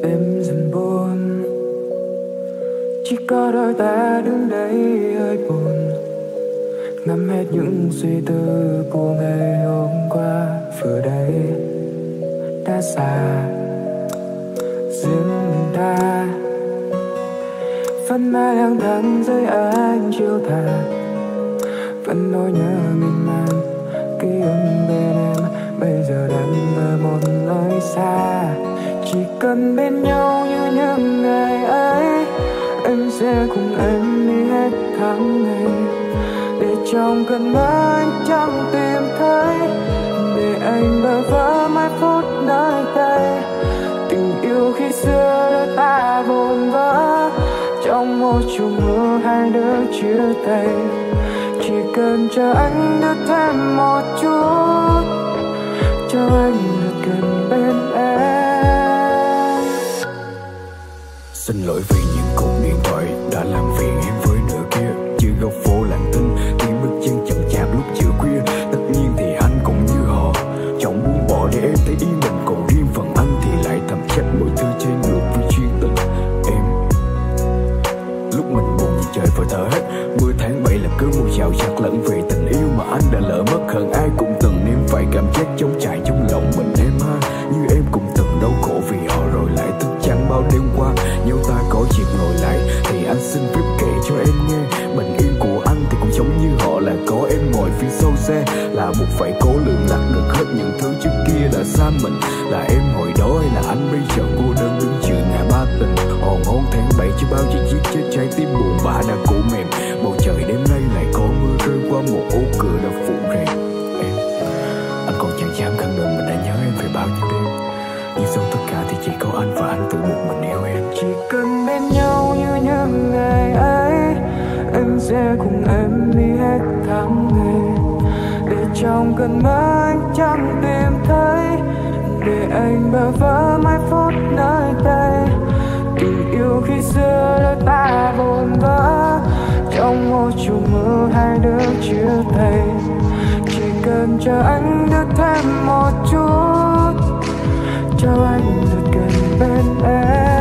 đêm dần buồn, chỉ có đôi ta đứng đây hơi buồn, ngắm hết những suy tư của ngày hôm qua. Vừa đây đã xa riêng mình ta, vẫn mãi lang thang dưới ánh chiều tà, vẫn nỗi nhớ mình mang ký ức bên em bây giờ đang ở một nơi xa. Chỉ cần bên nhau như những ngày ấy, em sẽ cùng em đi hết tháng ngày, để trong cơn mơ anh chẳng tìm thấy, để anh bơ vơ mai phút nơi đây. Tình yêu khi xưa đôi ta vồn vỡ, trong một chùm mưa hai đứa chia tay. Chỉ cần chờ anh được thêm một chút, cho anh được gần bên em. Xin lỗi vì những cuộc điện thoại đã làm phiền em với nửa kia, chưa góc phố lặng thinh tiếng bước chân chậm chạp lúc chiều khuya. Tất nhiên thì anh cũng như họ, chẳng muốn bỏ để em thấy ý mình, còn riêng phần anh thì lại thầm trách mọi thứ trái ngược với chuyên tình em. Lúc mình buồn như trời vừa thở hết, mưa tháng 7 là cứ một dạo dạt lẫn về tình yêu mà anh đã lỡ mất. Hơn ai cũng từng nếm phải cảm giác trống trải trong lòng mình em ha, như em cũng từng đau khổ vì họ rồi lại thức trắng bao đêm qua. Nếu ta có dịp ngồi lại thì anh xin phép kể cho em nghe, bình yên của anh thì cũng giống như họ, là có em ngồi phía sau xe, là buộc phải cố lường lạc được hết những thứ trước kia đã xa mình. Là em hồi đó hay là anh bây giờ cô đơn đứng giữa ngã ba tình, hòn hôn tháng 7 chứ bao chiếc chiếc chết trái tim buồn bã đã cũ mềm. Bầu trời đêm nay lại có mưa rơi qua một ô cửa đã phủ rèm em. Anh còn chẳng dám khẳng định mình đã nhớ em về bao nhiêu đêm, nhưng sau tất cả thì chỉ có anh và anh tự một mình yêu em. Chỉ cần bên nhau như những ngày ấy, em sẽ cùng em đi hết tháng ngày, để trong cơn mơ anh chẳng tìm thấy, để anh bơ vơ mai phút nơi đây. Tình yêu khi xưa đôi ta vồn vỡ, trong một chùm mưa hai đứa chia tay. Chỉ cần chờ anh được thêm một chút, cho anh được gần bên em.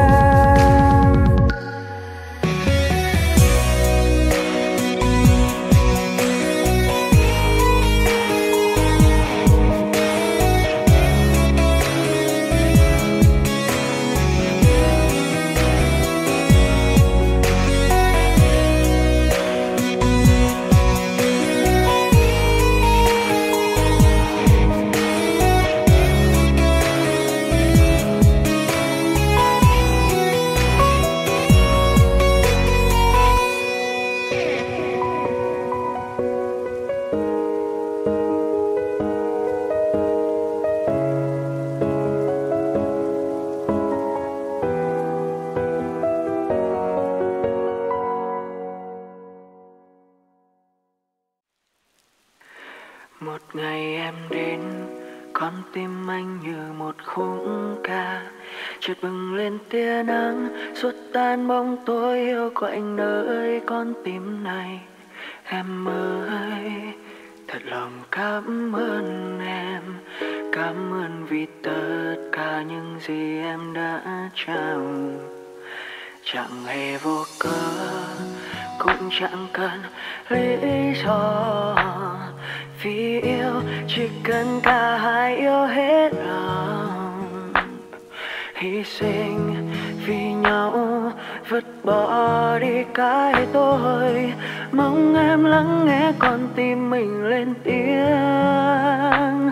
Một ngày em đến, con tim anh như một khúc ca, chợt bừng lên tia nắng, xua tan bóng tối yêu quạnh nơi con tim này. Em ơi, thật lòng cảm ơn em, cảm ơn vì tất cả những gì em đã trao. Chẳng hề vô cớ, cũng chẳng cần lý do, vì yêu chỉ cần cả hai yêu hết lòng, hy sinh vì nhau, vứt bỏ đi cái tôi. Mong em lắng nghe con tim mình lên tiếng.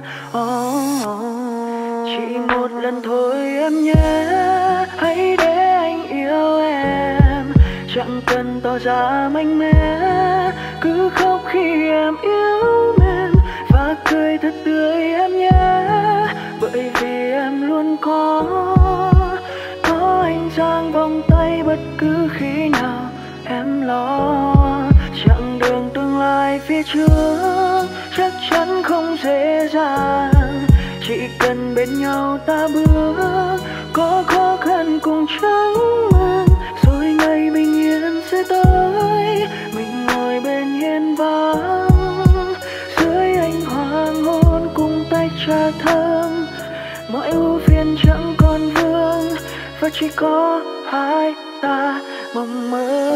Chỉ một lần thôi em nhé, hãy để anh yêu em, chẳng cần tỏ ra mạnh mẽ, cứ khóc khi em yêu mến và cười thật tươi em nhé. Bởi vì em luôn có anh dang vòng tay bất cứ khi nào em lo. Chặng đường tương lai phía trước chắc chắn không dễ dàng, chỉ cần bên nhau ta bước, có khó khăn cùng chẳng mang, rồi ngày bình yên sẽ tới. Mình ngồi bên hiên vắng dưới ánh hoàng hôn, cùng tay trà thơm, mọi ưu phiền chẳng còn vương, và chỉ có hai ta mộng mơ.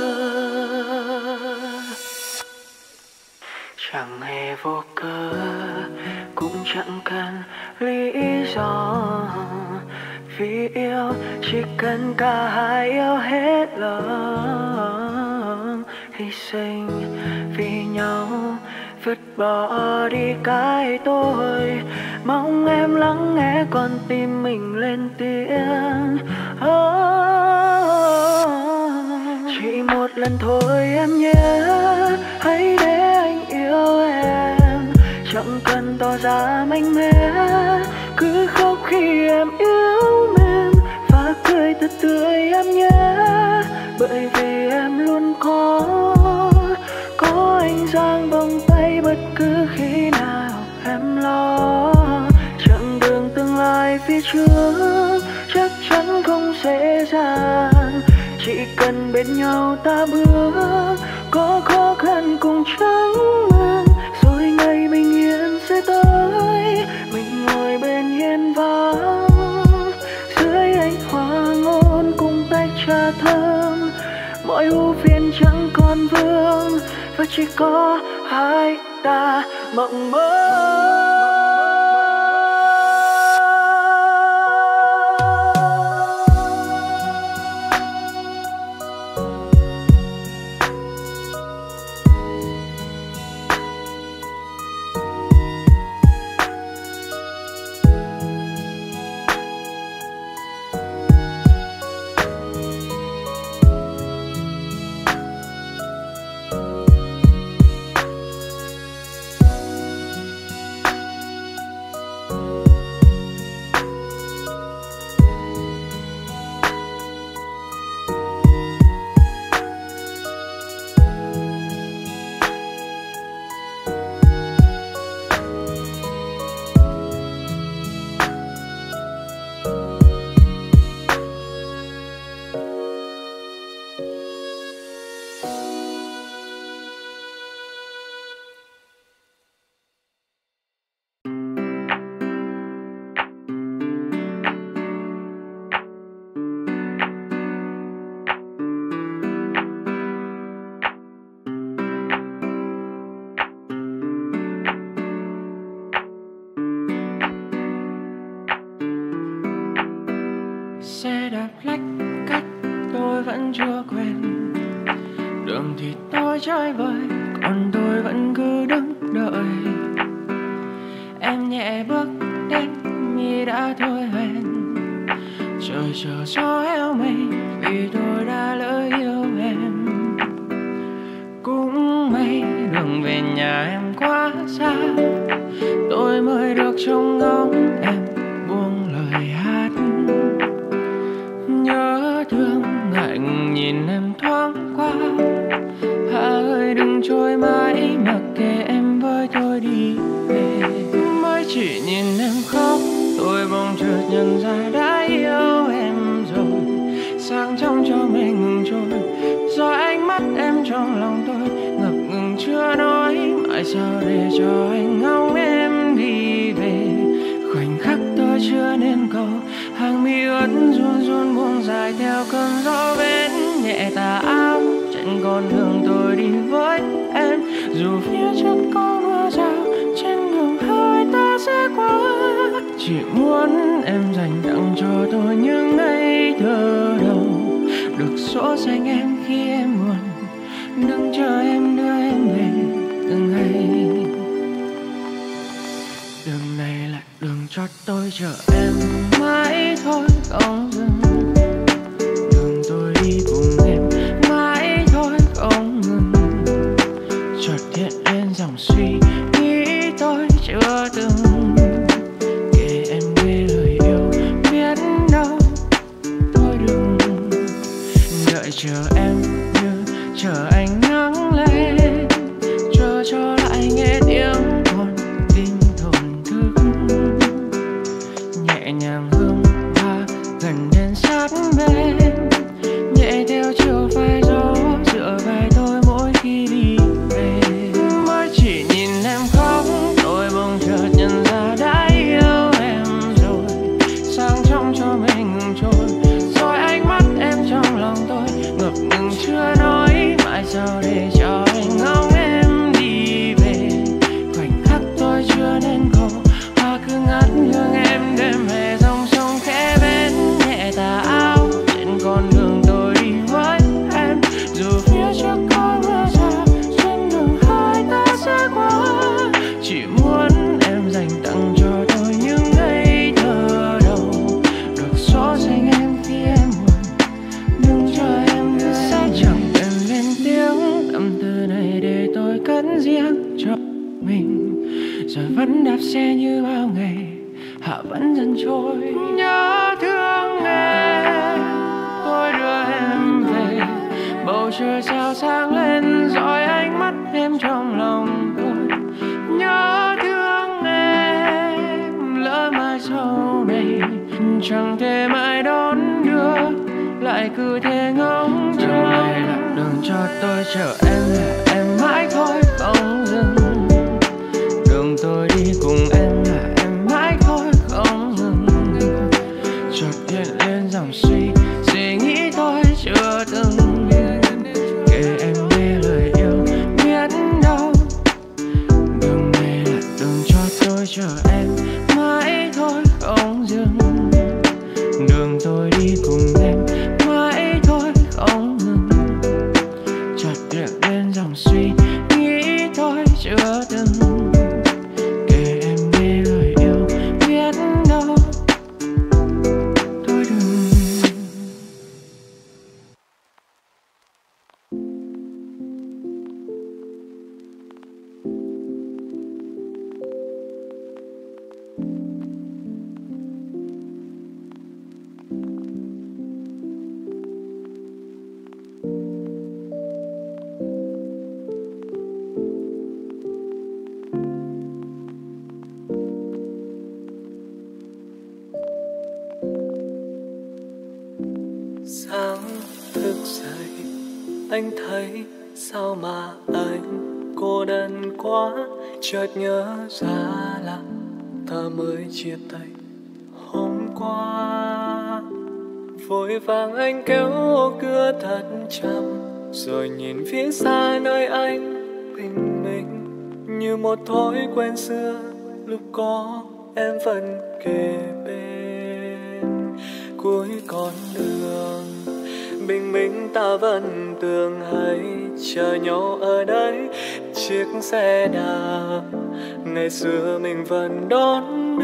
Chẳng hề vô cớ, cũng chẳng cần lý do, vì yêu chỉ cần cả hai yêu hết lòng, hy sinh vì nhau, vứt bỏ đi cái tôi. Mong em lắng nghe con tim mình lên tiếng. Chỉ một lần thôi em nhé, hãy để anh yêu em, chẳng cần tỏ ra mạnh mẽ, cứ khóc khi em yếu mềm và cười thật tươi em nhé. Bởi vì em luôn có anh giang vòng tay bất cứ khi nào em lo. Chặng đường tương lai phía trước chắc chắn không dễ dàng, chỉ cần bên nhau ta bước, có khó khăn cùng chẳng mang, rồi ngày bình yên sẽ tới. Mình ngồi bên hiên vắng dưới ánh hoàng hôn cùng tách trà thơm, mọi ưu phiền chẳng còn vương và chỉ có hai ta mộng mơ. Xe đạp lách cách tôi vẫn chưa quen, đường thì tôi chơi vơi, còn tôi vẫn cứ đứng đợi. Em nhẹ bước đến như đã thôi hẹn, trời chờ gió heo mây vì tôi đã lỡ yêu em. Cũng may đường về nhà em quá xa, tôi mới được trông ngóng em buông lời hát. Nhớ thương ngại nhìn em thoáng qua, Hà ơi đừng trôi mãi mặc kệ em với tôi đi về. Mới chỉ nhìn em khóc tôi bỗng chợt nhận ra đã yêu em rồi. Sáng trong cho mình ngừng trôi, do ánh mắt em trong lòng tôi ngập ngừng chưa nói. Mãi sao để cho anh ngóng em đi về, khoảnh khắc tôi chưa nên cầu, hàng mi ướt run run buông dài theo cơn gió bên nhẹ tà áo trên con đường tôi đi với em. Dù phía trước có mưa rào, trên đường hai ta sẽ qua, chỉ muốn em dành tặng cho tôi những ngây thơ đầu, được dỗ dành em khi em buồn, đừng chờ em đưa em về từng ngày. Đường này là đường cho tôi chờ em mãi thôi không dừng, đường tôi đi cùng em mãi thôi không ngừng. Chợt hiện lên dòng suy nghĩ tôi chưa từng kể em nghe lời yêu, biết đâu tôi đừng đợi chờ em như chờ ánh nắng lên, chờ cho lại nghe tiếng con tim thổn thức. Nhẹ nhàng hương hoa hạ vẫn dần trôi. Nhớ thương em, tôi đưa em về, bầu trời sao sáng lên dõi ánh mắt em trong lòng tôi. Nhớ thương em, lỡ mai sau này chẳng thể mãi đón đưa, lại cứ thế ngóng trông. Đường này là đường cho tôi chờ em, là em mãi thôi không dừng. Đường tôi đi cùng em là em mãi thôi không ngừng. Chợt hiện lên dòng suy nghĩ tôi chưa từng kể em nghe lời yêu biết đâu. Đường này là đường cho tôi chờ em mãi thôi không dừng. Đường tôi đi cùng em mãi thôi không ngừng. Chợt hiện lên dòng suy nghĩ tôi chưa từng kể em nghe lời yêu biết đâu. Thôi đừng. Sáng thức dậy anh thấy sao mà anh cô đơn quá. Chợt nhớ ra là ta mới chia tay hôm qua. Vội vàng anh kéo cửa thật chậm, rồi nhìn phía xa nơi anh bình minh. Như một thói quen xưa, lúc có em vẫn kề bên. Cuối con đường bình minh ta vẫn tưởng hay chờ nhau ở đấy. Chiếc xe đạp ngày xưa mình vẫn đón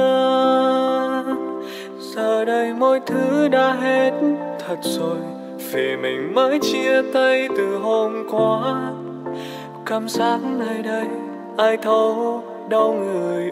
đưa. Giờ đây mọi thứ đã hết thật rồi, vì mình mới chia tay từ hôm qua. Cảm giác nơi đây ai thấu đâu người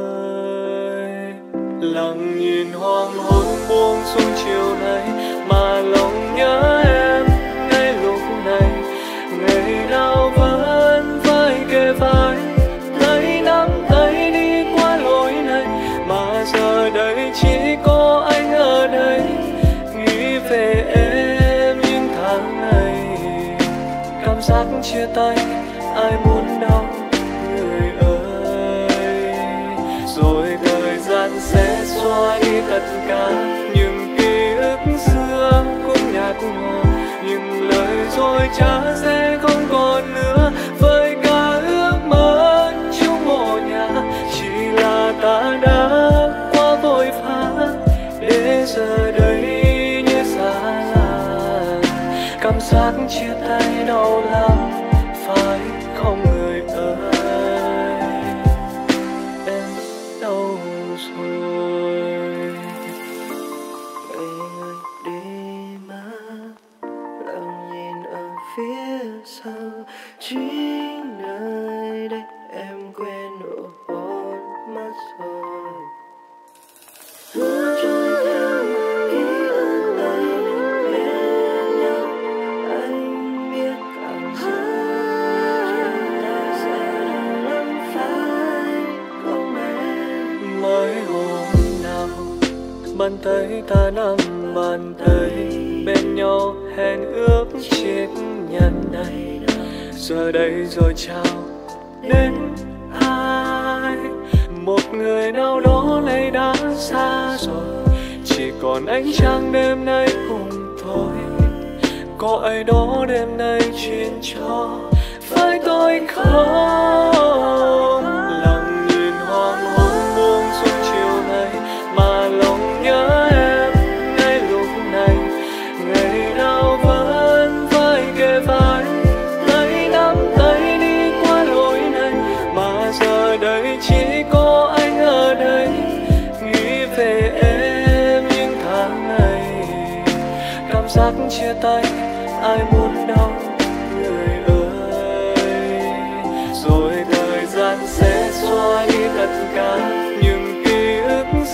ơi. Lặng nhìn hoàng hôn buông xuống chiều nay, mà lòng nhớ em ngay lúc này. Ngày nào vẫn vai kề vai, tay nắm tay đi qua lối này. Mà giờ đây chỉ có anh ở đây, nghĩ về em những tháng ngày. Cảm giác chia tay ai muốn đâu người ơi. Rồi thời gian sẽ xóa đi tất cả những ký ức xưa cũng nhạt nhòa. Những lời dối trá sẽ không còn nữa, với cả ước mơ chung một nhà. Chỉ là ta đã quá vội vã để giờ đây như xa lạ. Cảm giác chia tay đau lắm phải không người ơi. Em đâu rồi? Ngày ngày đi mà lặng nhìn ở phía sau. Chính nơi đây em quên nụ hôn mất rồi. Mưa trôi theo ký ức ấy bên nhau. Anh biết cảm giác chia tay sẽ lắm phải không em. Mới hôm nào bàn tay ta nắm bàn tay bên nhau, hẹn ước chiếc nhẫn này. Giờ đây rồi chào đến ai, một người nào đó nay đã xa rồi. Chỉ còn ánh trăng đêm nay cùng thôi, có ai đó đêm nay chuyên cho phải tôi không. Lặng nhìn hoàng hôn buông xuống chiều nay, mà lòng nhớ em ngay lúc này. Ngày nào vẫn vai kề vai, tay nắm tay đi qua lối này. Mà giờ đây chỉ có anh ở đây, nghĩ về em những tháng ngày. Cảm giác chia tay ai muốn đâu người ơi. Rồi thời gian sẽ xóa đi tất cả những ký ức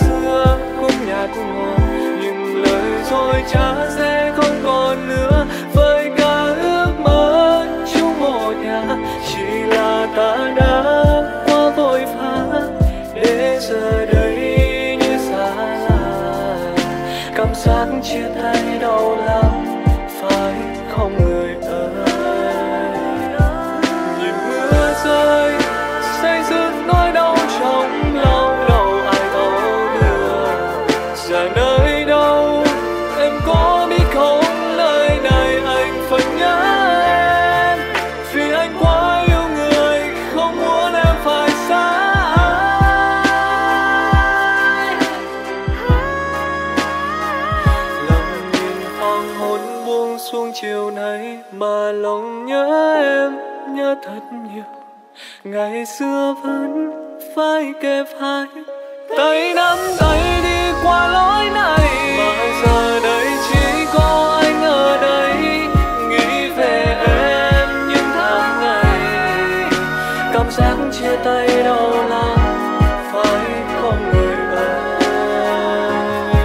đời cha sẽ không còn nữa. Với cả ước mơ chung một nhà, chỉ là ta đã quá vội vã để giờ đây như xa lạ. Cảm giác chia tay đau lắm phải không người ơi? Nhìn mưa rơi say dứt nỗi đau trong lòng, đâu ai thấu được. Giờ nơi đâu em có biết không, lời này anh phải nhớ em, vì anh quá yêu người, không muốn em phải xa anh. Lòng nhìn hoàng hôn buông xuống chiều nay, mà lòng nhớ em, nhớ thật nhiều. Ngày xưa vẫn phải kề vai, tay nắm tay đi qua lối này, mà giờ đây chỉ có anh ở đây, nghĩ về em những tháng ngày. Cảm giác chia tay đau lắm phải không người ơi?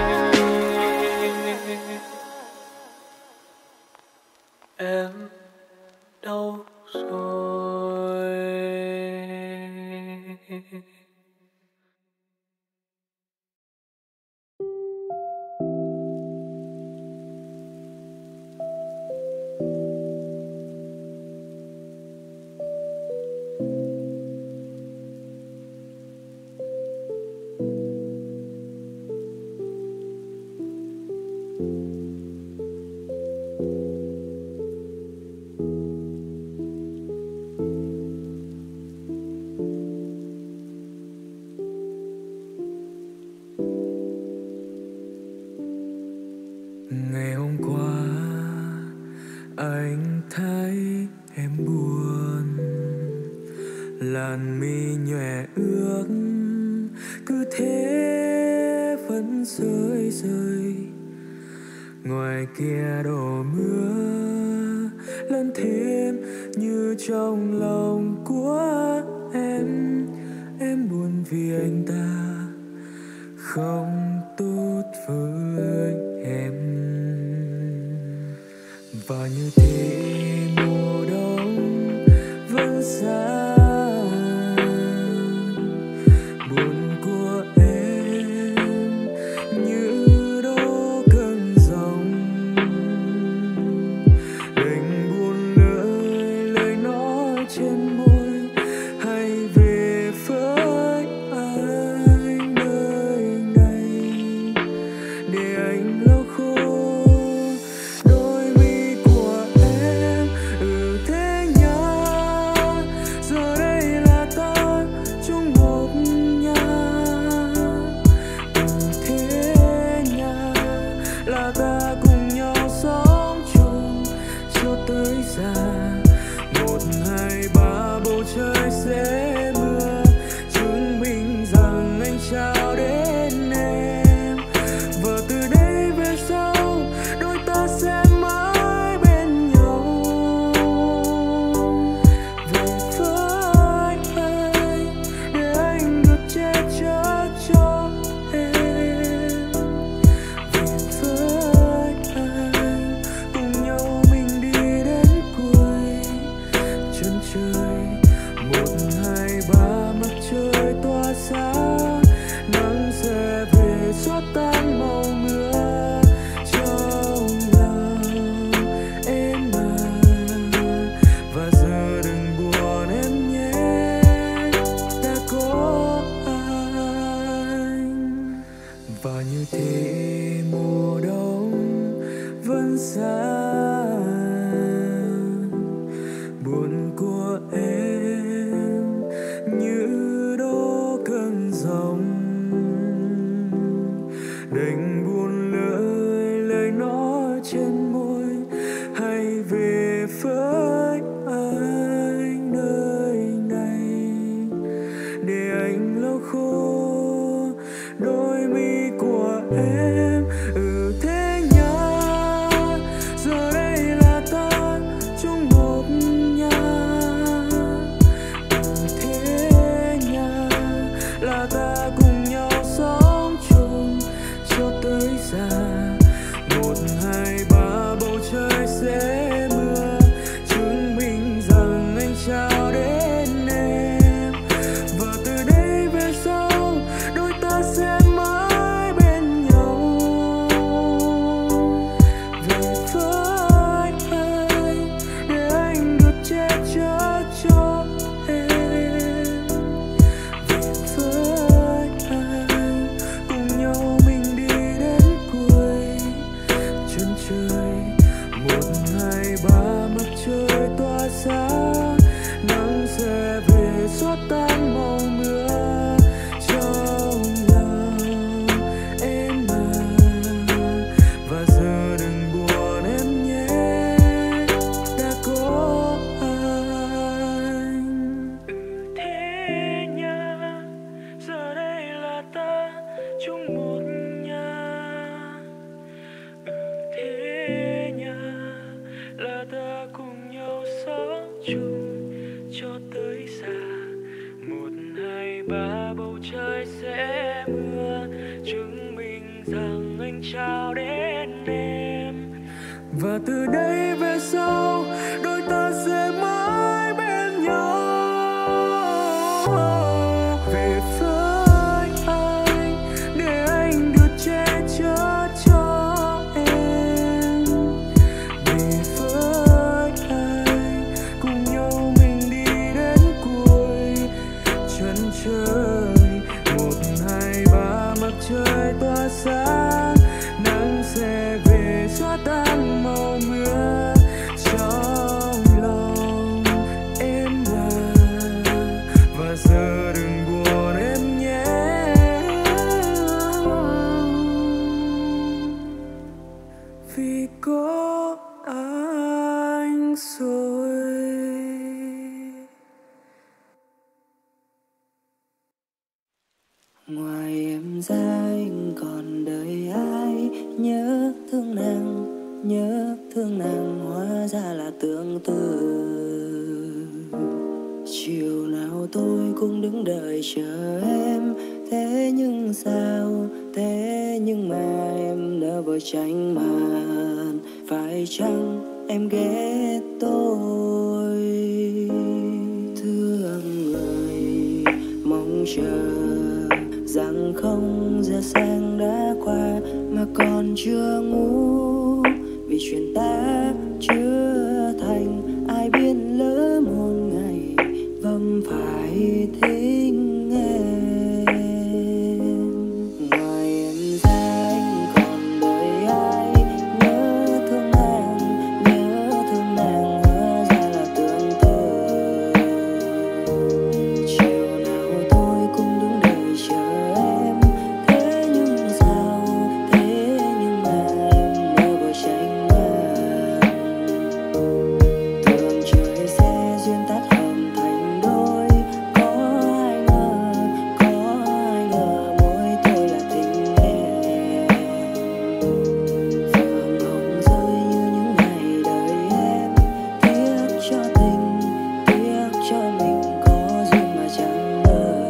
Em đâu rồi? Ngày hôm qua anh thấy em buồn, làn mi nhòe ướt cứ thế vẫn rơi rơi. Ngoài kia đổ mưa lớn thêm như trong lòng của em buồn vì anh ta không tốt với em. Và như thế mùa đông vẫn xa, buồn của em như đổ cơn giông, đành buồn lời nói trên môi, hay về với anh nơi này để anh lau khô đôi mi của em. Thế nhá, giờ đây là ta chung một nhà. Thế nhá, là ta cùng nhau sống chung cho tới già. 1, 2, 3 bầu trời sẽ mưa, chứng minh rằng anh trao đến em. Và từ đây về sau đôi ta sẽ mãi bên nhau. Về với anh để anh được che chở cho em. Về với anh cùng nhau mình đi đến cuối chân trời. 1, 2, 3 mặt trời tỏa sáng, nắng sẽ về xóa tan màu mưa trong lòng em mà. Và giờ đừng buồn em nhé, đã có anh. Và như thế mùa đông vẫn xa, buồn của em như đổ cơn giông, đành buồn lời nói trên môi, hay về với anh nơi này để anh lau khô đôi mi của em. Thế nhá, giờ đây là ta chung một nhà. Thế nhá, là ta cùng nhau sống chung cho rằng anh trao đến em. Và từ đây về sau đôi ta sẽ mãi bên nhau. Về với anh để anh được che chở cho em. Về với anh cùng nhau mình đi đến cuối chân trời. 1, 2, 3 mặt trời tỏa sáng, nắng sẽ về xóa tan màu mưa trong lòng em là. Và giờ đừng buồn em nhé, vì có anh rồi. Ngoài em ra anh còn đời ai? Nhớ thương nàng hóa ra là tương tư. Chiều nào tôi cũng đứng đợi chờ em. Thế nhưng sao, thế nhưng mà em đã vội tránh màn. Phải chăng em ghét tôi? Thương người mong chờ rằng không giờ sáng đã qua mà còn chưa ngủ. Vì chuyện ta chưa thành, ai biết lỡ một ngày vấp phải thinh em. Ngoài em ra anh còn đời ai? Nhớ thương nàng hóa ra là tương tư. Chiều nào tôi cũng đứng đợi chờ em. Thế nhưng sao, thế nhưng mà em đã vội tránh màn. Tưởng trời sẽ duyên tắt hợp thành đôi. Có ai ngờ mỗi tôi là tình em. Giờ mộng rơi như những ngày đời em. Tiếc cho tình, tiếc cho mình có duyên mà chẳng ngờ.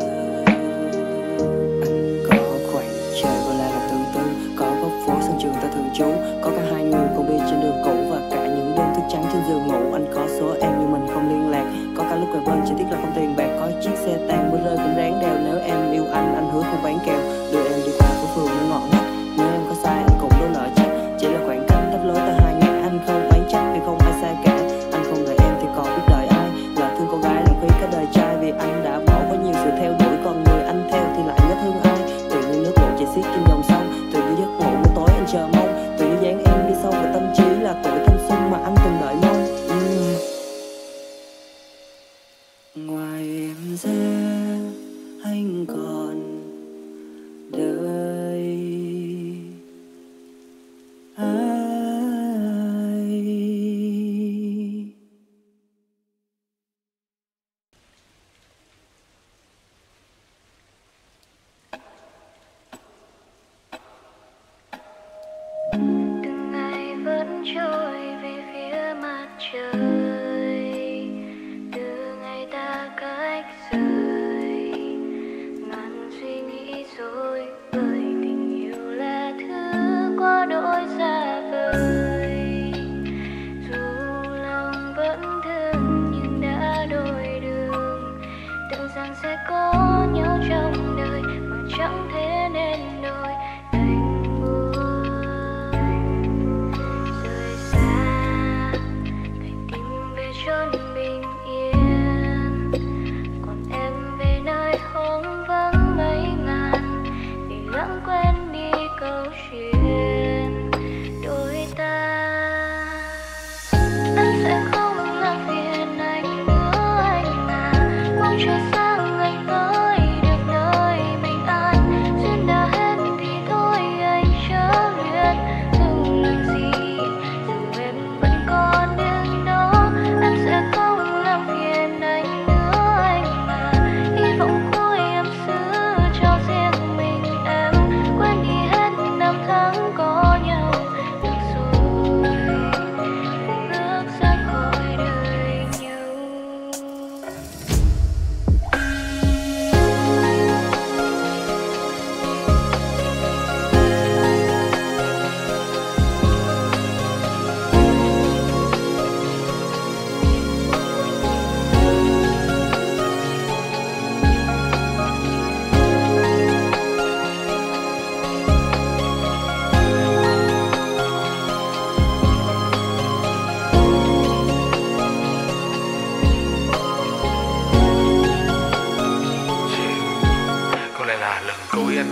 Anh có khoảnh trời gọi là tương tư. Có góc phố sân trường ta thường trú. Có cả hai người cùng đi trên đường cũ và cả những đêm thức trắng trên giường ngủ. Anh có số em nhưng mình không liên lạc. Có cả lúc về bên chỉ tiếc là không tiền bạc. Có chiếc xe tan mưa rơi cũng ráng đèo. Nếu em yêu anh hứa không bán kèo. Đưa em đi qua phố phường nó ngọt ngắt. Nếu em có sai anh cũng đâu nợ trách. Chỉ là khoảng cách tách lối ta hai ngã. Anh không oán trách vì không ai xa cả. Anh không đợi em thì còn biết đợi ai. Lỡ thương con gái làm phí cả đời trai. Vì anh đã bỏ quá nhiều sự theo đuổi. Còn người anh theo thì lại nhớ thương ai. Tự như nước lũ chảy xiết trên dòng sông. Tự như giấc ngủ buổi tối anh chờ mong. Tự như dáng em đi sâu vào tâm trí là tuổi thanh xuân mà anh từng đợi mong. Ngoài em ra anh còn đời ai? Từng ngày vẫn trôi về phía mặt trời. Từ ngày ta cách rời, ngàn suy nghĩ rối bời. Tình yêu là thứ quá đỗi xa vời. Dù lòng vẫn thương nhưng đã đổi đường. Tưởng rằng sẽ có nhau trong đời mà chẳng thể nên đôi. Đành buồn rời xa, đành tìm về chốn bình yên. Còn em về nơi hoang vắng mấy ngàn, để lãng quên đi câu chuyện đôi ta. Em sẽ không làm phiền anh nữa anh à. Mong trời sáng anh tới được nơi bình an. Duyên đã hết thì thôi anh chớ luyện đừng làm gì. Dù em vẫn còn đứng đó, em sẽ không làm phiền anh nữa anh à. Hy vọng cuối em giữ cho riêng mình em. Quên đi hết năm tháng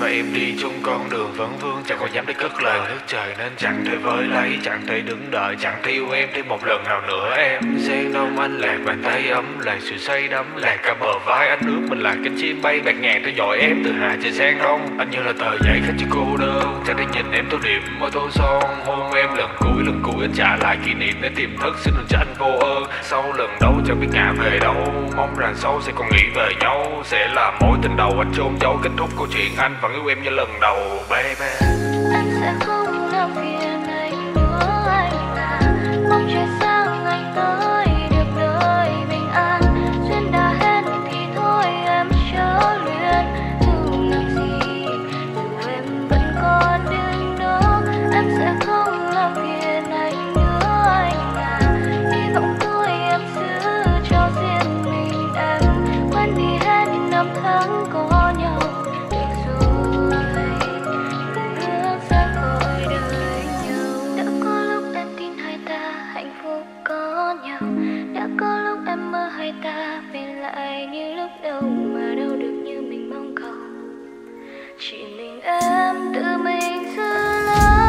và em đi chung con đường vẫn vương, chẳng còn dám để cất lời nước trời nên chẳng thể với lấy, chẳng thể đứng đợi, chẳng thể yêu em thêm một lần nào nữa. Em sen đông anh lạc bàn tay ấm, lạc sự say đắm, lạc cả bờ vai anh ước mình là cánh chim bay bạt ngàn theo dõi em từ hạ trời sang đông. Anh như là tờ giấy khắc chữ cô đơn, chẳng để nhìn em tô điểm môi tô son, hôn em lần cuối anh trả lại kỷ niệm để tìm thức, xin đừng cho anh vô ơn. Sau lần đấu chẳng biết ngả về đâu, mong rằng sau sẽ còn nghĩ về nhau, sẽ là mối tình đầu anh chôn giấu, kết thúc câu chuyện anh vẫn yêu em như lần đầu baby. Anh sẽ không làm phiền anh nữa, anh là mong trời sáng anh tới được nơi bình an. Duyên đã hết thì thôi em chớ luyến thương làm gì, dù em vẫn còn đứng đó. Em sẽ không làm phiền anh nữa, anh là hy vọng thôi em giữ cho riêng mình em. Quên đi hết những năm tháng có nhau được rồi, bước ra khỏi đời nhau. Đã có lúc em tin hai ta hạnh phúc có nhau, đã có lúc em mơ hai ta về lại như lúc đầu, mà đâu được như mình mong cầu. Chỉ mình em tự mình giữ lấy.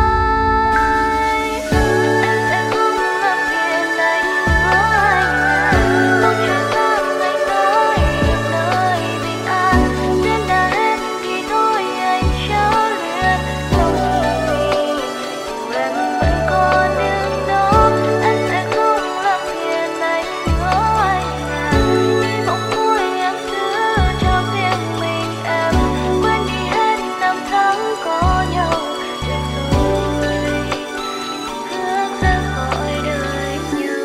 Em sẽ không làm phiền anh nữa, anh là mong trời sáng anh tới được nơi bình an. Duyên đã hết thì thôi anh chớ luyến không làm gì, dù em vẫn còn đứng đó. Em sẽ không làm phiền anh nữa, anh là hy vọng thôi em giữ cho riêng mình em. Quên đi hết năm tháng có nhau được rồi, bước ra khỏi đời nhau.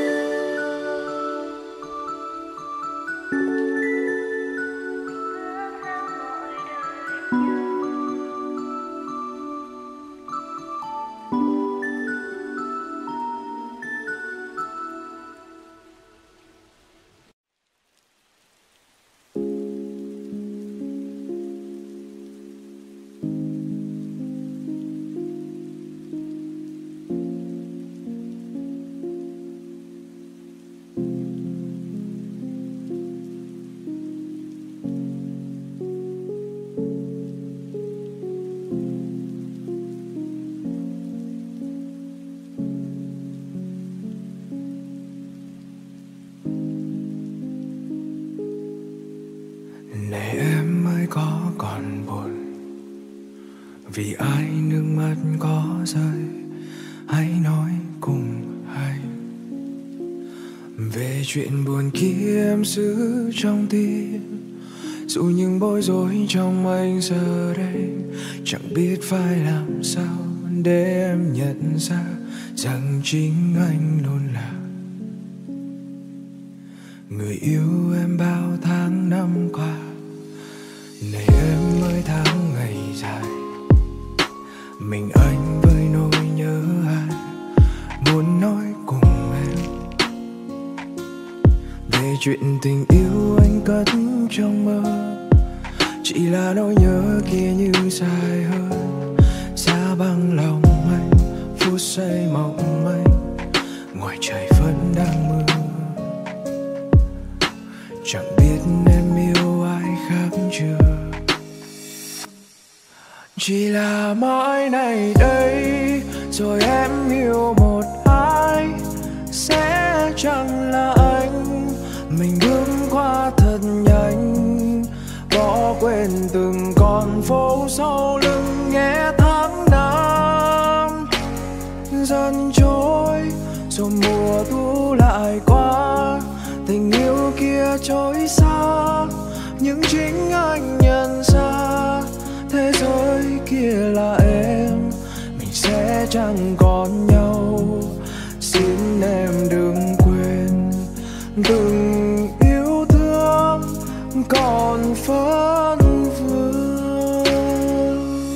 Này em ơi có còn buồn vì ai nước mắt có rơi, hãy nói cùng anh về chuyện buồn kia em giữ trong tim. Dù những bối rối trong anh giờ đây chẳng biết phải làm sao để em nhận ra rằng chính anh luôn là người yêu em bao tháng năm qua. Này em ơi tháng ngày dài, mình anh với nỗi nhớ ai muốn nói cùng em về chuyện tình yêu anh cất trong mơ. Chỉ là nỗi nhớ kia như dài hơn, xa bằng lòng anh, phút giây mộng manh, ngoài trời vẫn đang mưa. Chẳng biết em yêu ai khác chưa, chỉ là mãi này đây rồi em yêu một ai sẽ chẳng là anh. Mình bước qua thật nhanh, bỏ quên từng con phố sau lưng, nghe tháng năm dần trôi rồi mùa thu lại qua. Tình yêu kia trôi xa, nhưng chính anh nhận ra thế giới kia là em, mình sẽ chẳng còn nhau. Xin em đừng quên từng yêu thương còn phấn vương.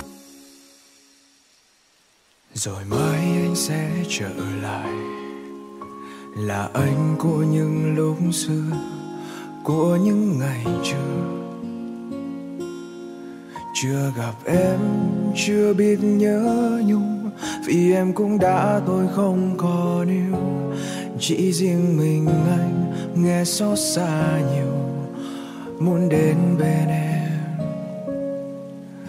Rồi mai anh sẽ trở lại, là anh của những lúc xưa, của những ngày chưa gặp em, chưa biết nhớ nhung, vì em cũng đã tôi không còn yêu. Chỉ riêng mình anh nghe xót xa nhiều, muốn đến bên em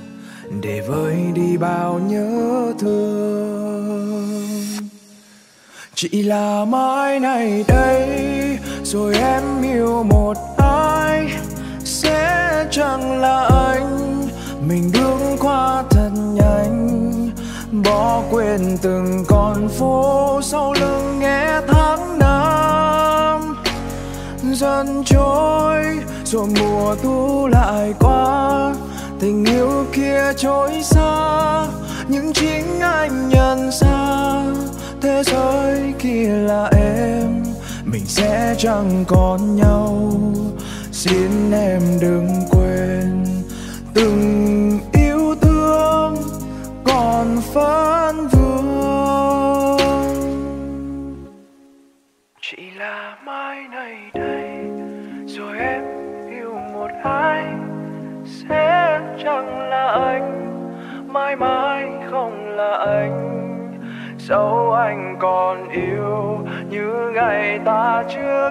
để vơi đi bao nhớ thương. Chỉ là mãi này đây rồi em yêu một ai, sẽ chẳng là anh. Mình bước qua thật nhanh, bỏ quên từng con phố sau lưng nghe tháng năm dần trôi, rồi mùa thu lại qua. Tình yêu kia trôi xa, nhưng chính anh nhận ra thế giới kia là em. Mình sẽ chẳng còn nhau, xin em đừng quên từng yêu thương còn phấn vương. Chỉ là mai này đây rồi em yêu một ai, sẽ chẳng là anh, mãi mãi không là anh. Dẫu anh còn yêu như ngày ta chưa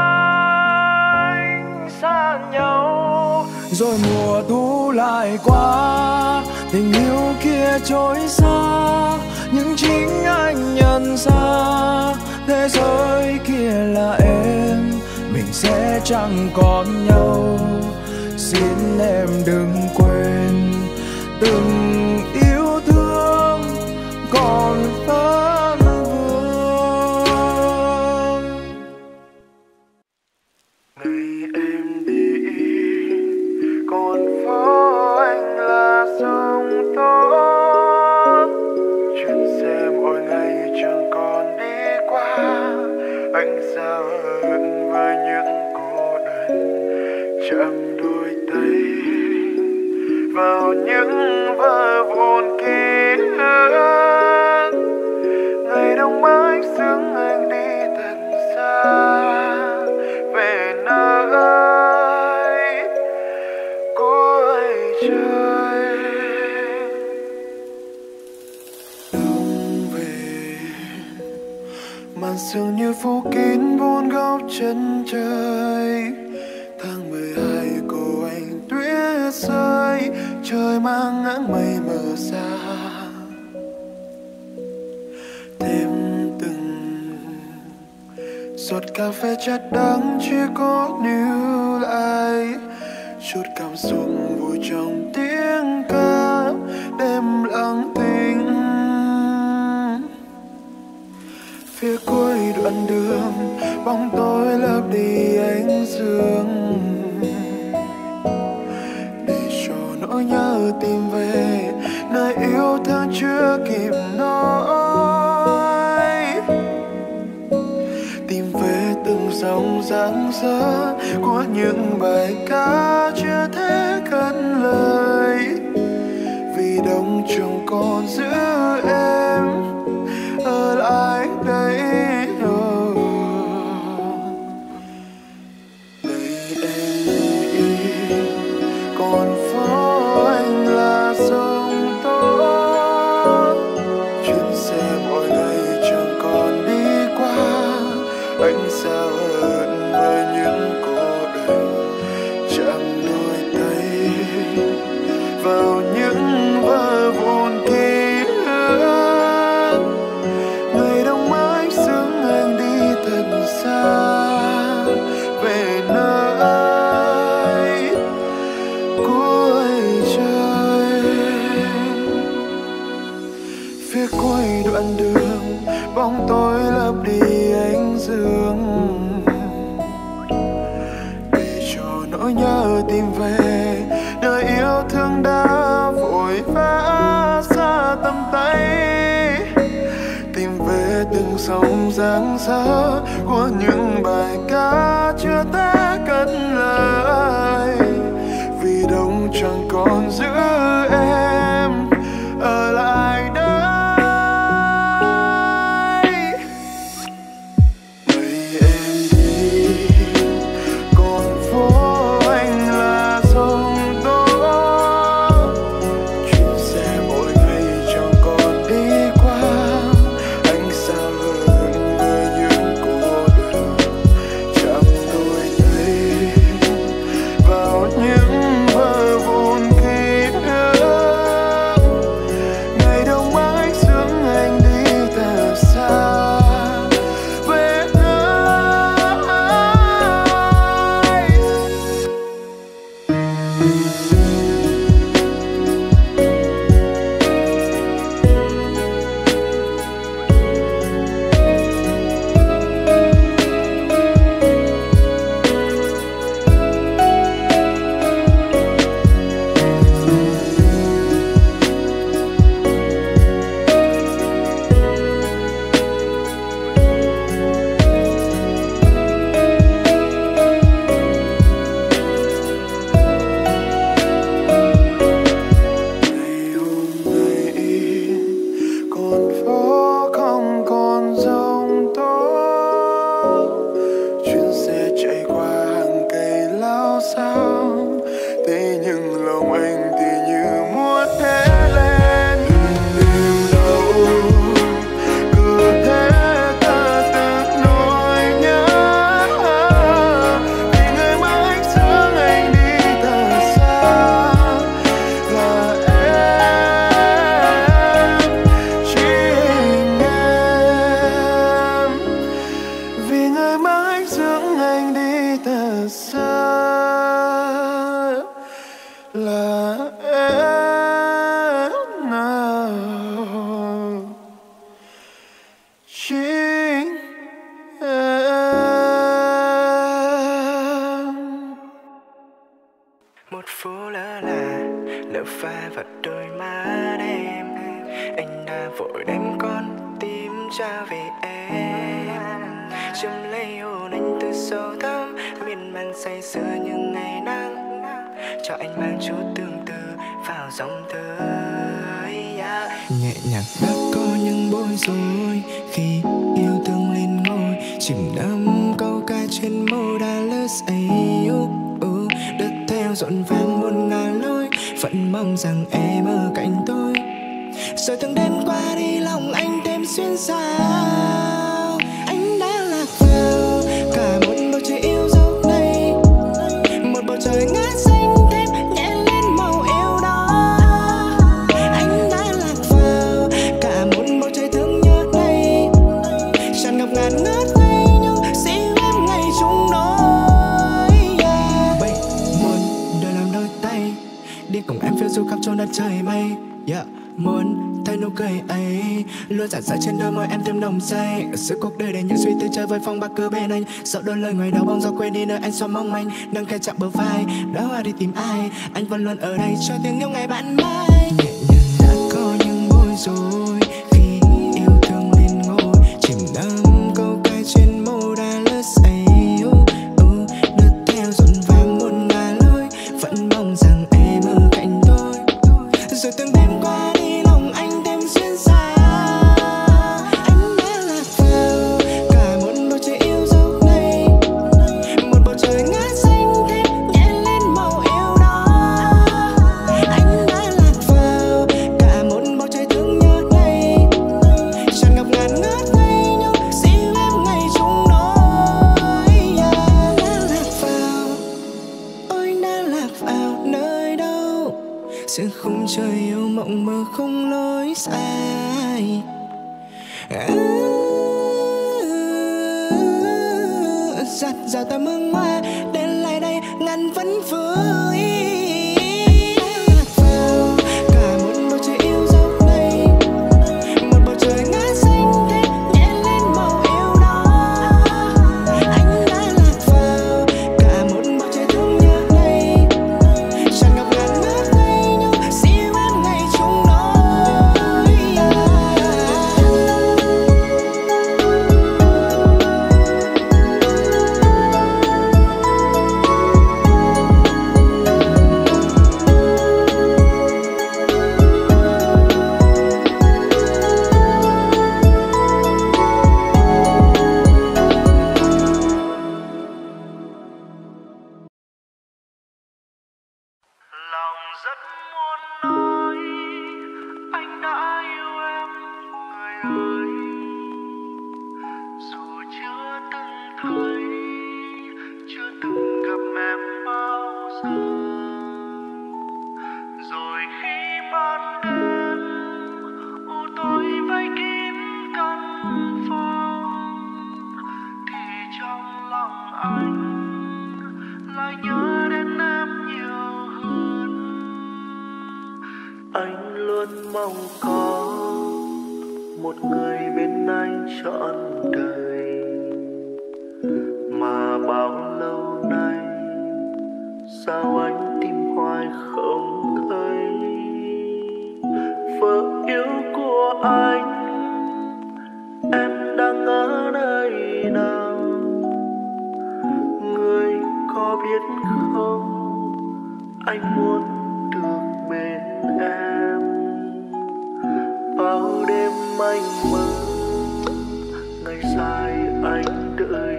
cách xa nhau, rồi mùa thu lại qua. Tình yêu kia trôi xa, nhưng chính anh nhận ra thế giới kia là em. Mình sẽ chẳng còn nhau, xin em đừng quên từng yêu thương còn phấn vương. Ngày em đi con phố anh là sông tốt, chuyến xe mỗi ngày chẳng còn đi qua. Anh sao hận với những cô đơn, chạm đôi tay vào những vỡ vụn ký ức. Ngày đông mãi sướng anh đi thật xa, về nơi cuối trời. Đông về màn sương như phủ kín bốn góc chân trời. Tháng 12 cô anh tuyết rơi, trời mang áng mây mờ xa. Thêm từng giọt cà phê chát đắng chỉ có níu lại, chút cảm xúc vui trong tiếng ca đêm lặng thinh. Phía cuối đoạn đường bóng tối lấp đi ánh dương, để cho nỗi nhớ tìm về nơi yêu thương chưa kịp nói. Tìm về từng dòng dáng dỡ của những bài ca chưa thể cất lời, vì đông chẳng còn giữ em ở lại đây. Ngày em đi con phố anh là sông tốt, chuyến xe mỗi ngày chẳng còn đi qua. Anh sao hận với những cô đơn, chạm đôi tay vào những vỡ vụn ký ức. Ngày đông mãi sướng anh đi thật xa, về nơi cuối trời. Phía cuối đoạn đường bóng tối lấp đi ánh dương, để cho nỗi nhớ tìm về nơi yêu thương đã vội vã xa tầm tay. Tìm về từng dòng dáng dỡ của những bài ca chưa thể cất lời, vì đông chẳng còn giữ em ở lại đây. Ngày em đi con phố anh là sông tốt, chuyến xe mỗi ngày chẳng còn đi qua. Anh sao hận với những cô đơn, chạm đôi tay vào những vỡ vụn ký ức. pha vào đôi má em. Anh đã vội đem con tim trả về em, châm lấy hồn anh từ sâu thẳm, miên man say sưa như ngày nắng, cho anh mang chút tương tư vào dòng thơ. Nhẹ nhàng đã có những bối rối khi yêu thương lên ngôi, chìm đắm câu ca trên môi đã lỡ say. Đất theo rộn vang muôn ngàn lối, vẫn mong rằng em ở cạnh tôi. Rồi từng đêm qua đi lòng anh thêm xuyên sao. Anh đã lạc vào cả một bầu trời yêu dấu này, một bầu trời ngát xanh thêm nhẹ lên màu yêu đó. Anh đã lạc vào cả một bầu trời thương nhớ này, tràn ngập ngàn ngát ngây nhưng xin em ngày chung đôi. Bay muốn đời làm đôi tay, đi cùng em phiêu du khắp chốn đất trời mây. Muốn thấy nụ cười ấy luôn rạng rỡ trên đôi môi em thêm nồng say. Ở giữa cuộc đời để những suy tư chơi với phong bạc cứ bên anh, dẫu đôi lời ngoài đầu bóng gió quên đi nơi anh xóa mong manh. Nâng khe chạm bờ vai đóa hoa đi tìm ai, anh vẫn luôn ở đây cho tiếng yêu ngày bạn mai. Nhẹ nhàng đã có những bối rối khi yêu thương lên ngôi, chìm đắm câu ca trên môi đã lỡ say. Đất theo rộn vang muôn ngàn lối, vẫn mong rằng em ở cạnh tôi. Rồi từng đêm qua đi lòng anh thêm xuyên xa. Anh đã lạc vào cả một bầu trời yêu dấu này, một bầu trời ngát xanh thêm nhẹ lên màu yêu đó. Anh đã lạc vào cả một bầu trời thương nhớ này, tràn ngập ngàn ngát ngây nhưng xin em ngày chung đôi. Đã lạc vào, ôi đã lạc vào nơi đâu, giữa khung trời yêu mộng mơ không lối sai. Giặt rào ta mương hoa đến lại đây ngàn vẫn vui. Lạc vào cả một bầu trời yêu dấu này, một bầu trời ngát xanh thêm nhẹ lên màu yêu đó. Anh đã lạc vào cả một bầu trời thương nhớ này, tràn ngập ngàn ngát ngây nhưng xin em ngày chung đôi. Lòng rất muốn nói anh đã yêu em người ơi, dù chưa từng thấy, chưa từng gặp em bao giờ. Rồi khi ban đêm u tối vây kín căn phòng, thì trong lòng anh lại nhớ đến em nhiều hơn. Anh luôn mong có một người bên anh trọn đời, mà bao lâu nay sao anh tìm hoài không thấy. Vợ yêu của anh em đang ở nơi nào, người có biết không, anh muốn được bên em. Bao đêm anh mơ ngày dài anh đợi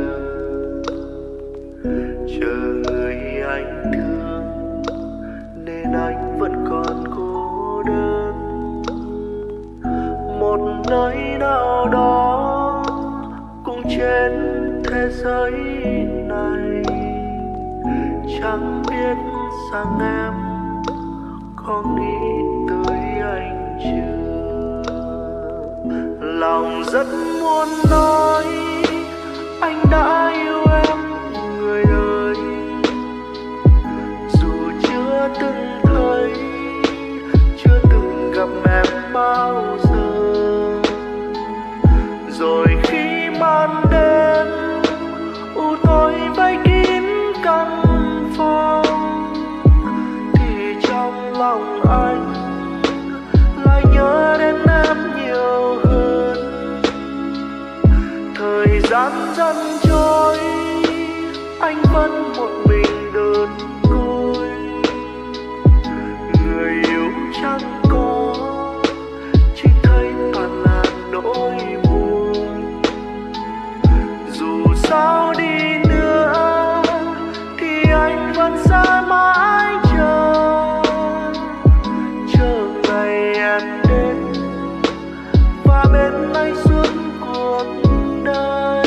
chờ người anh thương, nên anh vẫn còn cô đơn. Một nơi nào đó cũng trên thế giới này, chẳng biết rằng em có nghĩ tới anh chưa. Lòng rất muốn nói anh đã yêu em người ơi, dù chưa từng thấy, chưa từng gặp em bao giờ. Rồi khi ban đêm u tối vây kín căn phòng, thì trong lòng gian dần trôi, anh vẫn một mình đơn côi. Người yêu chẳng có, chỉ thấy toàn là nỗi buồn. Dù sao đi nữa thì anh vẫn sẽ mãi chờ ngày em đến và bên anh suốt cuộc đời.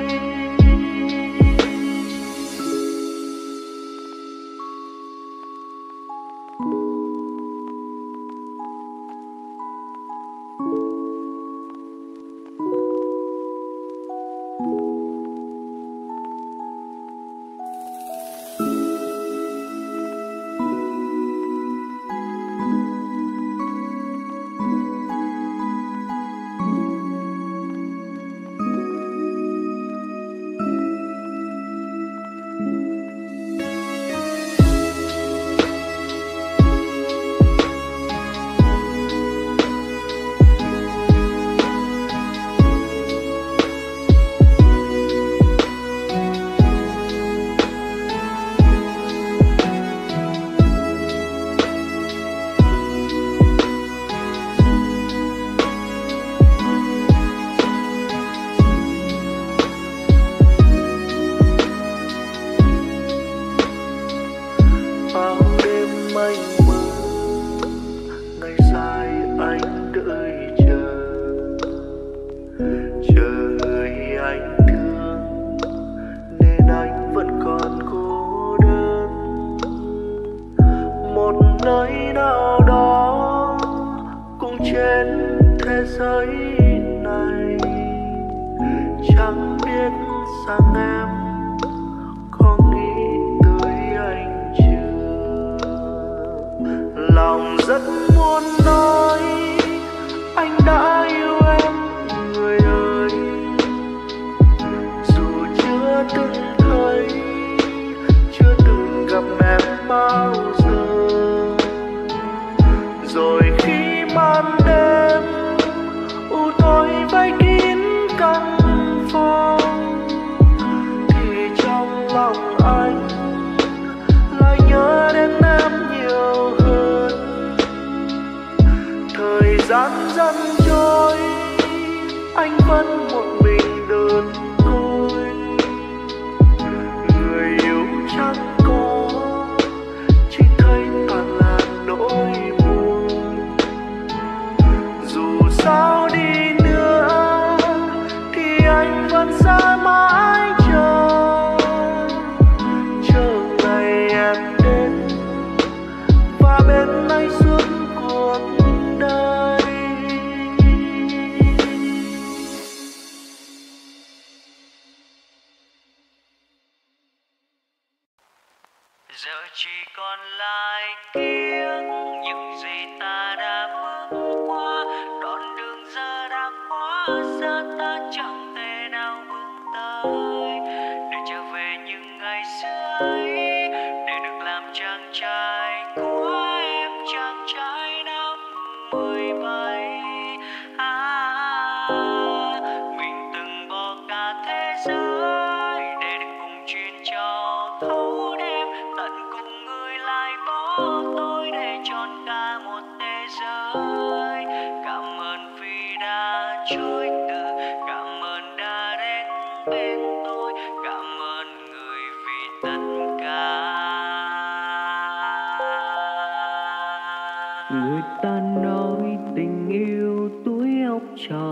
Người ta nói tình yêu tuổi học trò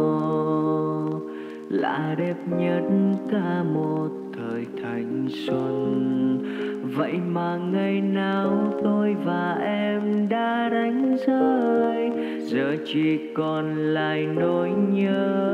là đẹp nhất cả một thời thanh xuân. Vậy mà ngày nào tôi và em đã đánh rơi, giờ chỉ còn lại nỗi nhớ.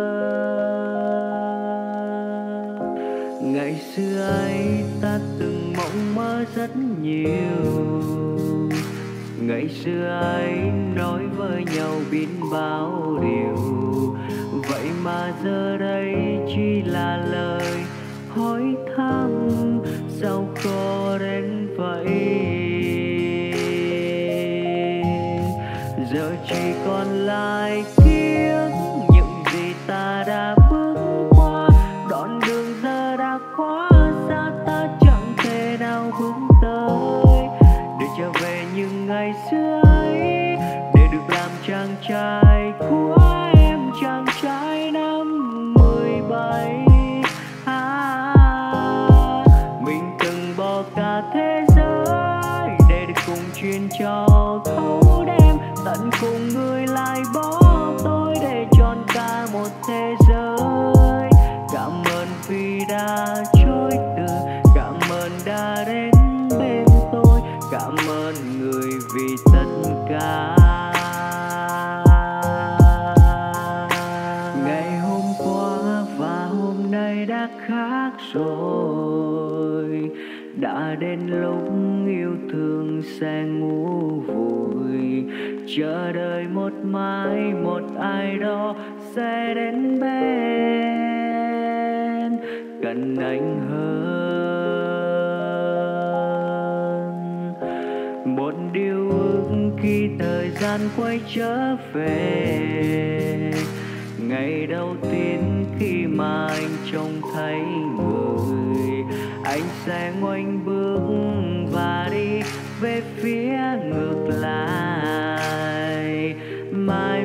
Ngày xưa ấy ta từng mộng mơ rất nhiều, ngày xưa ấy nói với nhau biết bao điều. Vậy mà giờ đây chỉ là lời hỏi thăm, sao khó đến vậy. Giờ chỉ còn lại kiếp những gì ta đã bước qua, trai của em, chàng trai năm 17. Mình từng bỏ cả thế giới để được cùng chuyên trò thấu đêm, tận cùng người lại bỏ tôi để tròn cả một thế giới. Cảm ơn vì đã trôi từ, cảm ơn đã đến bên tôi, cảm ơn người vì tất cả. Ngày hôm qua và hôm nay đã khác rồi, đã đến lúc yêu thương sẽ ngủ vùi, chờ đợi một mai một ai đó sẽ đến bên gần anh hơn. Một điều ước khi thời gian quay trở về, ngày đầu tiên khi mà anh trông thấy người, anh sẽ ngoảnh bước và đi về phía ngược lại. Mãi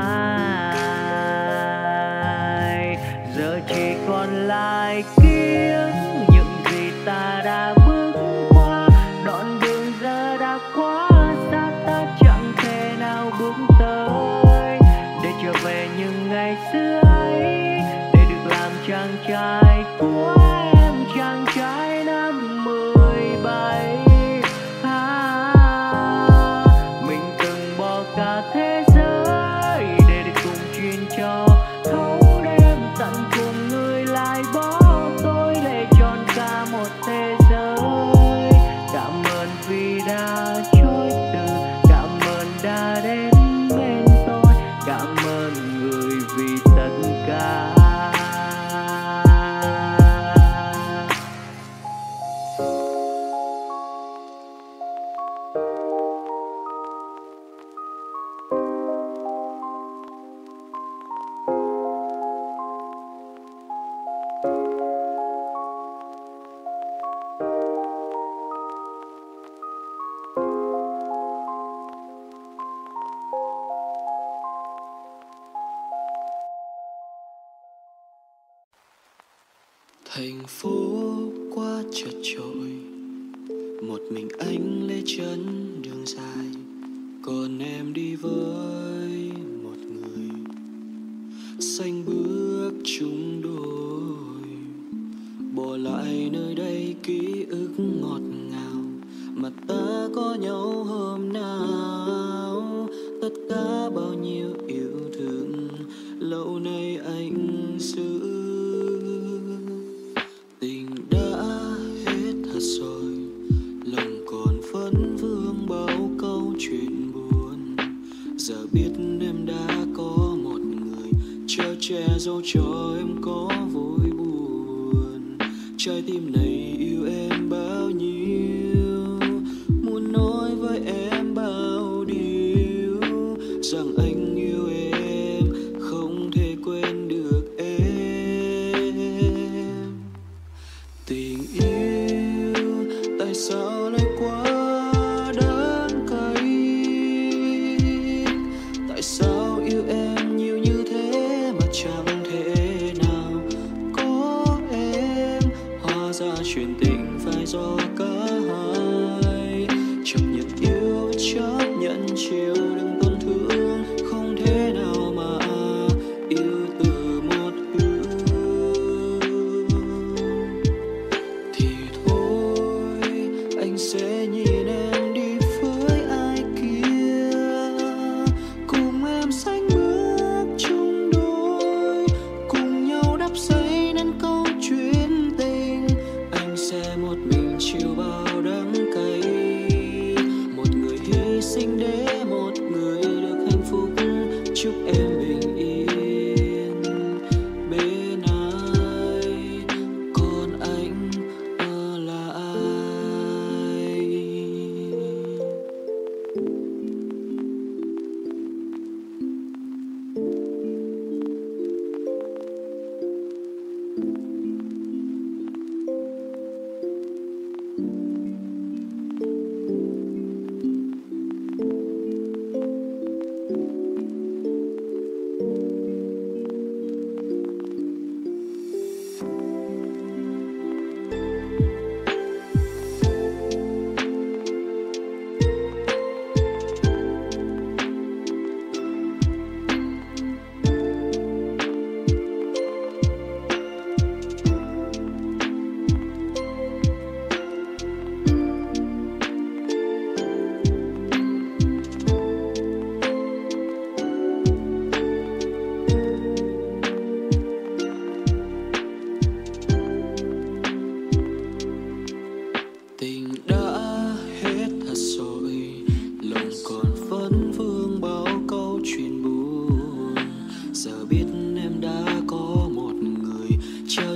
mãi giờ chỉ còn lại ký ức những gì ta đã bước qua, đoạn đường giờ đã quá xa, ta chẳng thể nào bước tới để trở về những ngày xưa ấy, để được làm chàng trai của em, chàng trai năm 17. Mình từng bỏ cả thế giới để được cùng chuyên trò thấu đêm, tận cùng người lại bỏ tôi để tròn cả một thế giới. Cảm ơn vì đã trôi từ, cảm ơn đã đến bên tôi, cảm ơn người vì tất cả. Thành phố quá chật chội, một mình anh lê chân đường dài, còn em đi với một người xanh bước chung đôi, bỏ lại nơi đây ký ức ngọt ngào mà ta có nhau hôm nào. Tất cả bao nhiêu yêu thương lâu nay anh giữ, tình đã hết thật rồi, lòng còn vấn vương bao câu chuyện buồn. Giờ biết em đã có một người, chở che dấu cho em có vui buồn. Trái tim này yêu em bao nhiêu, muốn nói với em bao điều, rằng anh yêu em không thể quên được em. Tình yêu tại sao lại quá đắng cay, tại sao yêu em nhiều như thế mà chẳng thể nào có em. Hóa ra chuyện tình phải do cả hai, chấp nhận yêu chấp nhận chịu đựng tổn thương, không thể nào mà yêu từ một hướng. Thì thôi anh sẽ nhìn em đi với ai kia, cùng em sánh bước chung đôi, cùng nhau đắp xây nên câu chuyện tình. Anh sẽ một mình chịu bao đắng cay, một người hy sinh để một người được hạnh phúc. Chúc em bình yên bên ai, còn anh ở lại.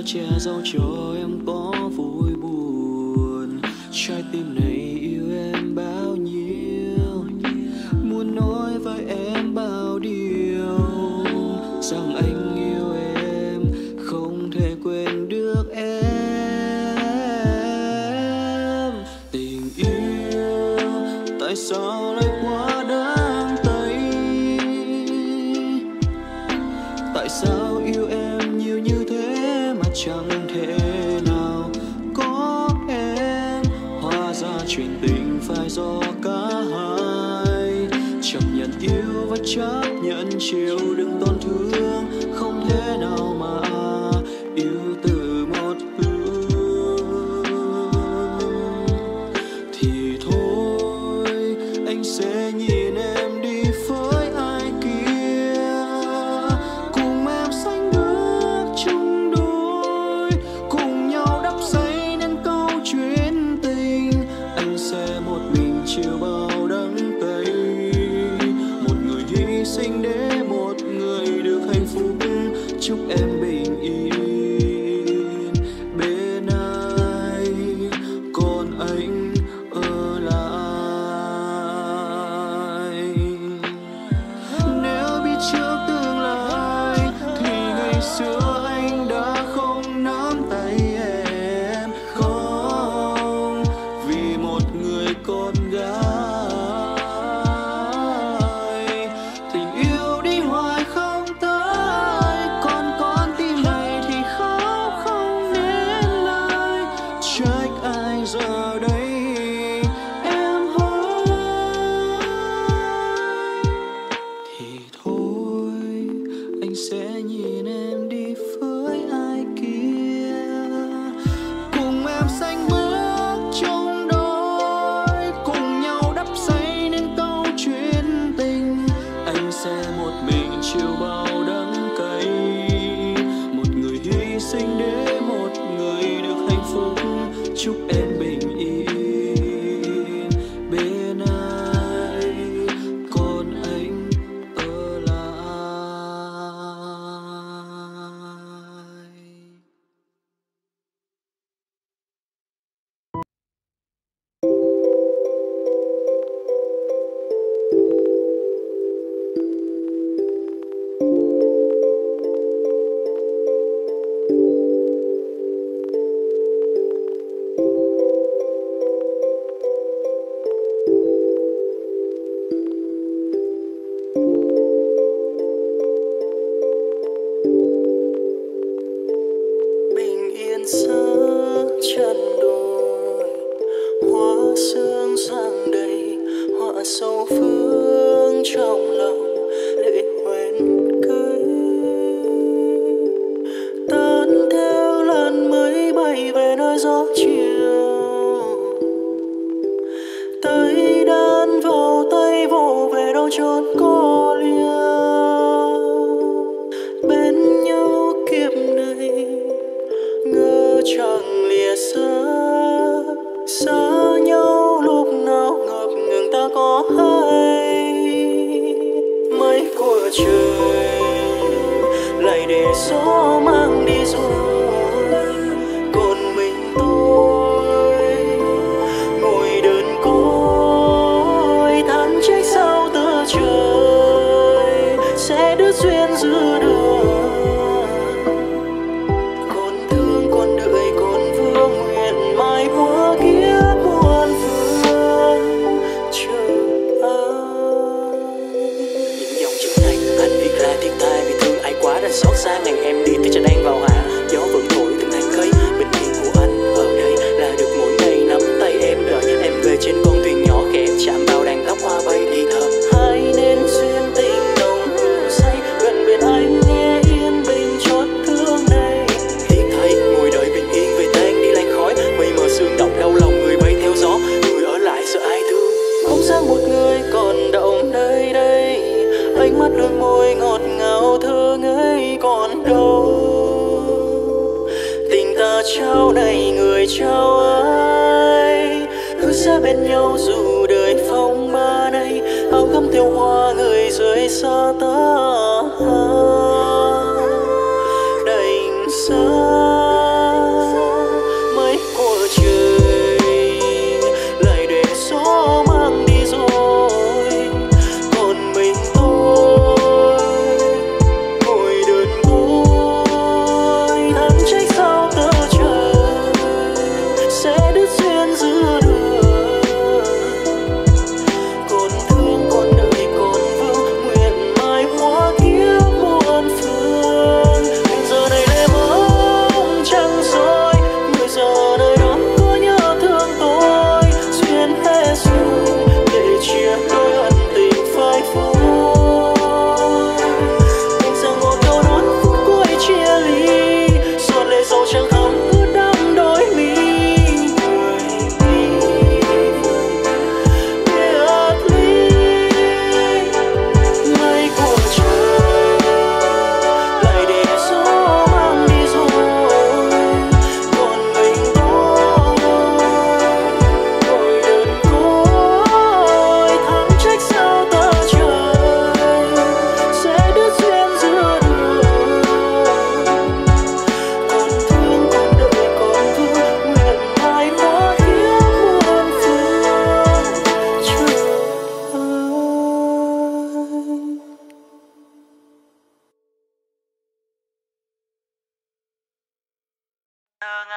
che giấu cho em có vui buồn. Trái tim này yêu em bao nhiêu, muốn nói với em bao điều, rằng anh yêu em không thể quên được em. Tình yêu tại sao lại quá đáng tay, tại sao yêu em nhiều như thế mà chẳng thể nào có em. Hóa ra chuyện tình phải do cả hai, chấp nhận yêu và chấp nhận chịu đựng tổn thương, không thể nào mà yêu từ một hướng. Thì thôi anh sẽ nhìn em đi với ai kia, cùng em sánh bước chung đôi, cùng nhau đắp xây nên câu chuyện tình. Anh sẽ một mình chịu bao đắng cay, một người hy sinh để một người được hạnh phúc. Chúc em bình yên bên ai, còn anh ở lại. Nếu biết trước tương lai thì ngày xưa anh đã không nắm tay em, không vì một người con gái. Tình yêu đi hoài không tới, còn con tim này thì khóc không đến lời. Trách ai giờ đây em hỡi. Thì thôi anh sẽ nhìn em đi với ai kia, cùng em sánh bước chung đôi, cùng nhau đắp xây nên câu chuyện tình. Anh sẽ một mình chịu bao đắng cay, một người hy sinh để một người được hạnh phúc. Chúc em bình yên bên ai, còn anh ở lại. Bình yên giữa chân đồi, hoa sương rạng đầy, họa sâu phương trong lòng lệ hoen cưới. Tan theo làn mây bay về nơi gió chiều, tay đan vào tay vỗ về đâu chốn có liêu. Bên nhau kiếp này ngỡ chẳng lìa xa, xa nhau lúc nào ngập ngừng ta có hay. Mây của trời lại để gió mang đi rồi, còn mình tôi ngồi đơn côi than trách sao từ trời sẽ đứt duyên giữa đường. Còn thương còn đợi còn vương nguyện mai qua kiếp muôn phương chờ ai. Những dòng chữ này anh viết ra thiết tha vì thương ai quá nên xót xa. Ngày em đi thì trời đang vào hạ, gió vẫn thổi từng hàng cây. Bình yên của anh ở đây là được mỗi ngày nắm tay em đợi em về trên con thuyền nhỏ khẽ chạm vào đàn tóc hoa bay đi thầm. Hai nên duyên tình nồng say gần bên anh nghe yên bình chót thương này. Tiếc thay ngồi đợi bình yên về tan đi làn khói, mây mờ sương động đau lòng người bay theo gió, người ở lại sợ ai thương. Bóng dáng một người còn động nơi đây, ánh mắt đôi môi ngọt ngào thơ ngây còn đâu. Tình ta trao này người trao ai, hứa sẽ bên nhau dù đời phong ba này. Áo gấm theo hoa người rời xa ta đành xa.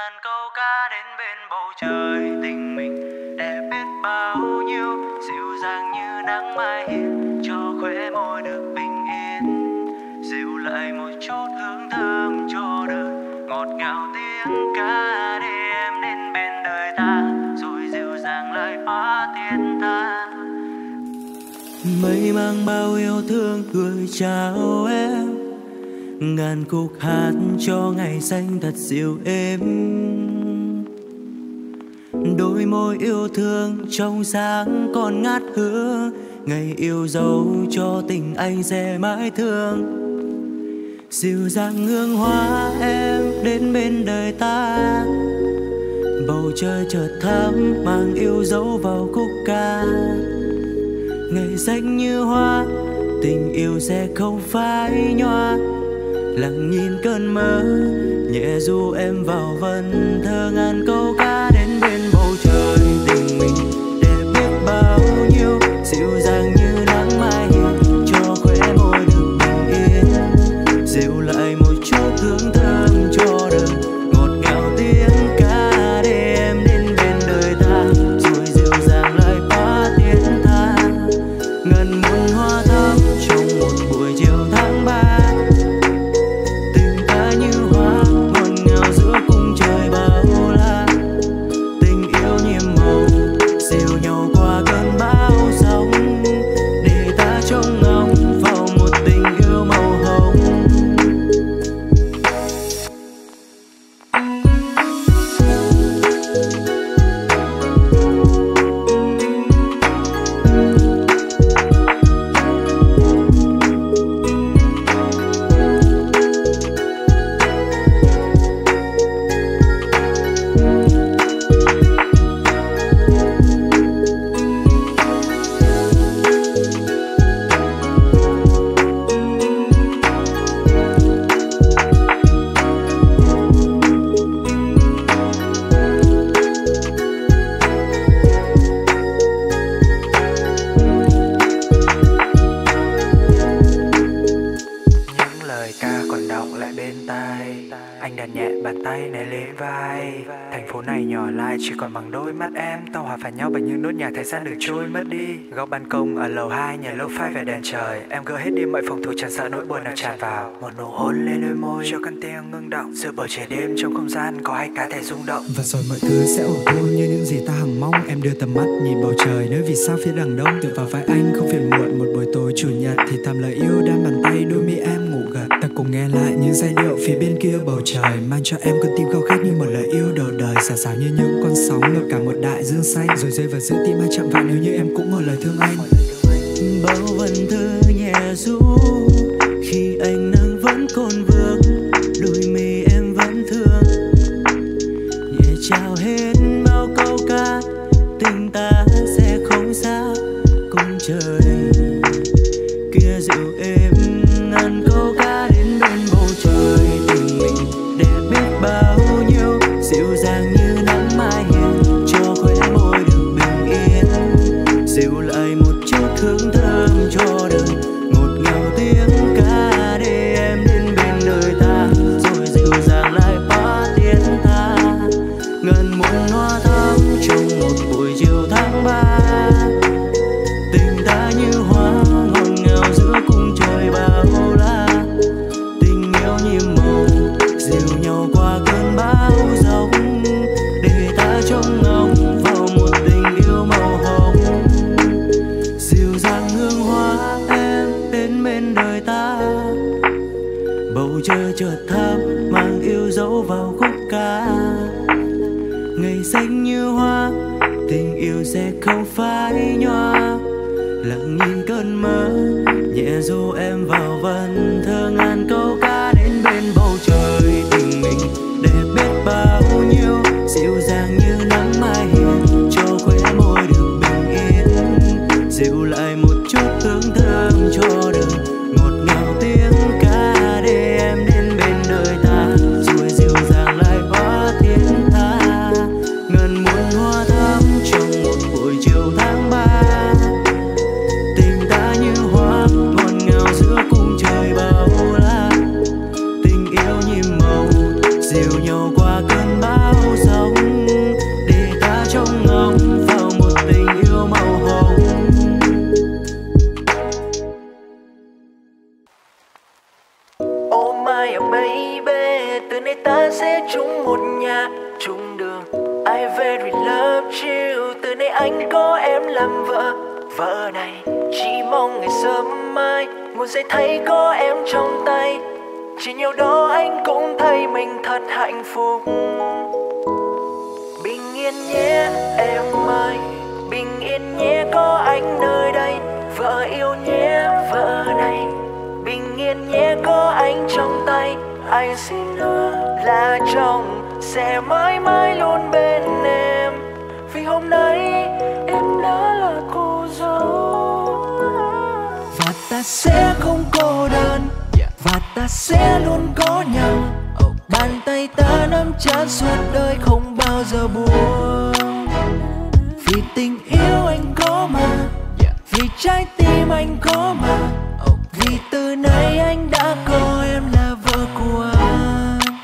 ngàn câu ca đến bên bầu trời. Tình mình đẹp biết bao nhiêu, dịu dàng như nắng mai hiên, cho khóe môi được bình yên, dịu lại một chút hương thơm cho đời, ngọt ngào tiếng ca để em đến bên đời ta, rồi dịu dàng lời hóa tiếng ta. Mây mang bao yêu thương gửi chào em, ngàn khúc hát cho ngày xanh thật dịu êm. Đôi môi yêu thương trong sáng còn ngát hương, ngày yêu dấu cho tình anh sẽ mãi thương. Dịu dàng hương hoa em đến bên đời ta, bầu trời chợt thắm mang yêu dấu vào khúc ca. Ngày xanh như hoa, tình yêu sẽ không phai nhòa, lặng nhìn cơn mơ nhẹ du em vào vần thơ. Ngàn câu ca đến bên bầu trời, tình mình đẹp biết bao nhiêu, dịu dàng như nắng mai hiên, cho khóe môi được bình yên, dịu lại một chút hương thơm cho đời, ngọt ngào tiếng ca để em đến bên đời ta, rồi dịu dàng lại hóa tiếng tha. Ngần muôn hoa thắm trong một buổi chiều tháng 3, thời gian được trôi mất đi. Góc ban công ở lầu 2 nhà lô phai về đèn trời, em gỡ hết đi mọi phòng thủ chẳng sợ nỗi buồn nào tràn vào. Một nụ hôn lên đôi môi cho căn tiếng ngưng động, giữa bầu trời đêm trong không gian có hai cá thể rung động. Và rồi mọi thứ sẽ ổn thôi như những gì ta hằng mong. Em đưa tầm mắt nhìn bầu trời nơi vì sao phía đằng đông, tựa vào vai anh không phiền muộn. Một buổi tối chủ nhật thì thầm lời yêu đan bàn tay, đôi mi em ngủ gật. Ta cùng nghe lại những giai điệu phía bên kia bầu trời, mang cho em con tim khao khát như một lời yêu đầu đời. Xào xào như những con sóng lội cả một đại dương xanh, rồi rơi vào giữa tim ai chạm vào nếu như em cũng một lời thương anh. Bao vần thơ nhẹ ru khi ánh nắng vẫn còn vương, đôi mi em vẫn thương, nhẹ trao hết bao câu ca, tình ta sẽ không xa cùng trời kia dịu êm. Ngàn câu ca đến bên bầu trời, tình mình đẹp biết bao nhiêu, dịu dàng như nắng mai hiên, cho khóe môi được bình yên, dịu lại một chút hương thơm cho đời, ngọt ngào tiếng ca để em đến bên đời ta, rồi dịu dàng lại hóa tiếng tha. Ngần muôn hoa thắm trong một buổi chiều tháng 3, tình ta như hoa ngọt ngào giữa cung trời bao la, tình yêu nhiệm màu dìu nhau qua cơn bão giông, để ta trông ngóng vào một tình yêu màu hồng. Dịu dàng hương hoa em đến bên đời ta, bầu trời chợt thắm mang yêu dấu vào khúc ca. Ngày xanh như hoa, tình yêu sẽ không phai nhòa, lặng nhìn cơn mơ nhẹ du em vào vần thơ. Ngàn câu ca đến bên bầu trời, tình mình đẹp biết bao nhiêu, dịu dàng như nắng mai hiên, cho khóe môi được bình yên, dịu lại một chút hương thơm cho đời, ngọt ngào tiếng ca để em đến bên đời ta, rồi dịu dàng lại hóa tiếng tha. Ngần muôn hoa thắm trong một buổi chiều tháng 3, tình ta như hoa ngọt ngào giữa cung trời bao la, my baby. Từ nay ta sẽ chung một nhà chung đường. I very love you. Từ nay anh có em làm vợ. Vợ này chỉ mong ngày sớm mai một giây thấy có em trong tay. Chỉ nhiều đó anh cũng thấy mình thật hạnh phúc. Bình yên nhé em ơi, bình yên nhé có anh nơi đây. Vợ yêu nhé vợ này, bình yên nhé có anh trong tay. Anh xin hứa là chồng sẽ mãi mãi luôn bên em. Vì hôm nay em đã là cô dâu. Và ta sẽ không cô đơn, và ta sẽ luôn có nhau. Bàn tay ta nắm chặt suốt đời không bao giờ buông. Vì tình yêu anh có mà, vì trái tim anh có mà. Vì từ nay anh đã coi em là vợ của anh.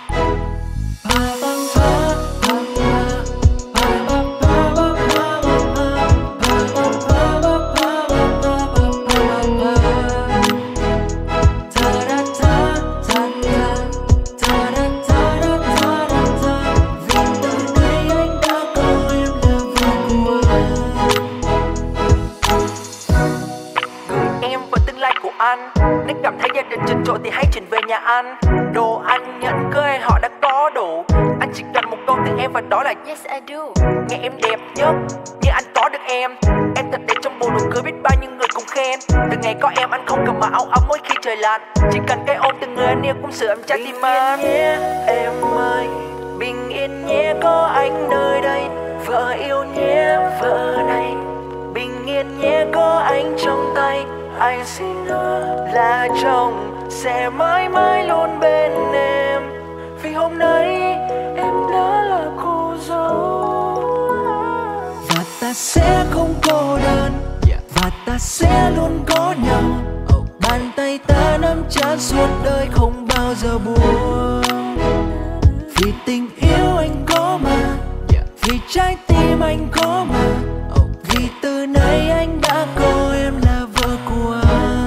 Nếu cảm thấy gia đình chật chội thì hãy chuyển về nhà ăn. Đồ ăn nhẫn cưới họ đã có đủ. Anh chỉ cần một câu từ em và đó là yes I do. Nghe em đẹp nhất như anh có được em. Em thật đẹp trong bộ đồ cưới biết bao nhiêu người cùng khen. Từ ngày có em anh không cần mặc áo ấm mỗi khi trời lạnh. Chỉ cần cái ôm từ người anh yêu cũng sưởi ấm trái tim anh. Bình yên nhé em ơi, bình yên nhé có anh nơi đây. Vợ yêu nhé vợ này, bình yên nhé có anh trong tay. Anh xin hứa là chồng sẽ mãi mãi luôn bên em. Vì hôm nay em đã là cô dâu. Và ta sẽ không cô đơn, và ta sẽ luôn có nhau. Bàn tay ta nắm chặt suốt đời không bao giờ buông. Vì tình yêu anh có mà, vì trái tim anh có mà. Vì từ nay anh đã coi em là vợ của anh.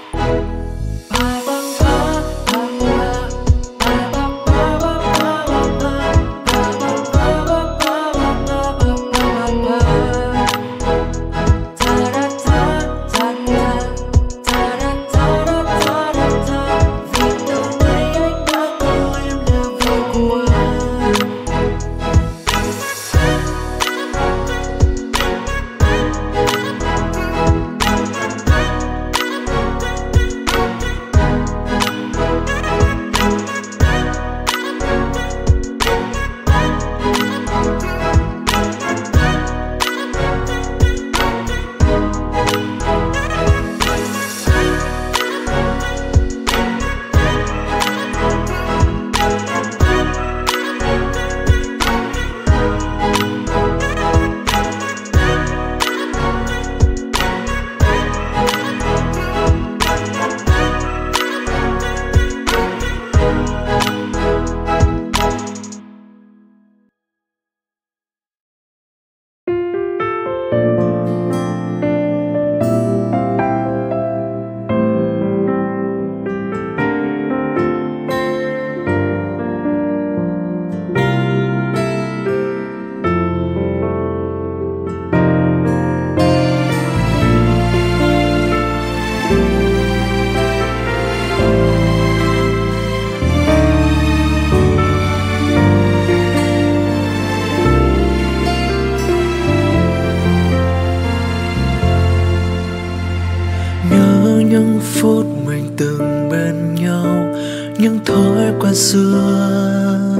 xưa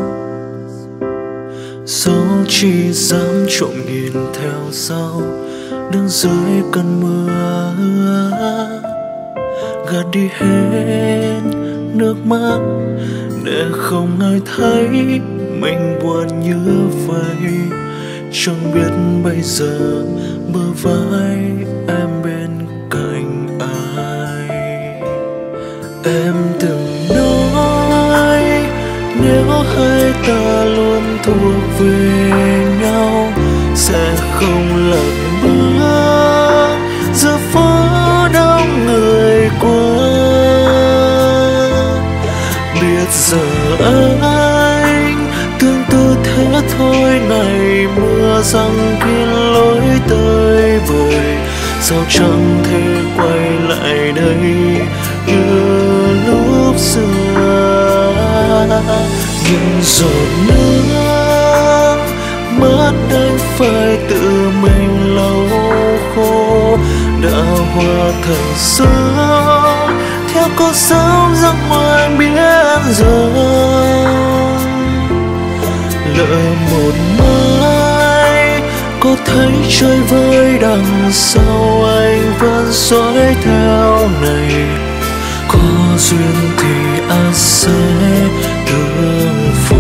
dẫu chỉ dám trộm nhìn theo sau đứng dưới cơn mưa gạt đi hết nước mắt để không ai thấy mình buồn như vậy. Chẳng biết bây giờ bờ vai em bên cạnh ai. Em từng nói nếu hai ta luôn thuộc về nhau sẽ không lặng bước giữa phố đông người qua. Biết anh, tương tư thế thôi này mưa răng kín lối tới bời, sao chẳng thể quay lại đây như lúc xưa. Những giọt nước mất anh phải tự mình lau khô, đã hóa thành sương theo con sóng ra ngoài biển rộng. Lỡ một mai có thấy chơi vơi đằng sau anh vẫn dõi theo này, có duyên thì anh sẽ tương phùng.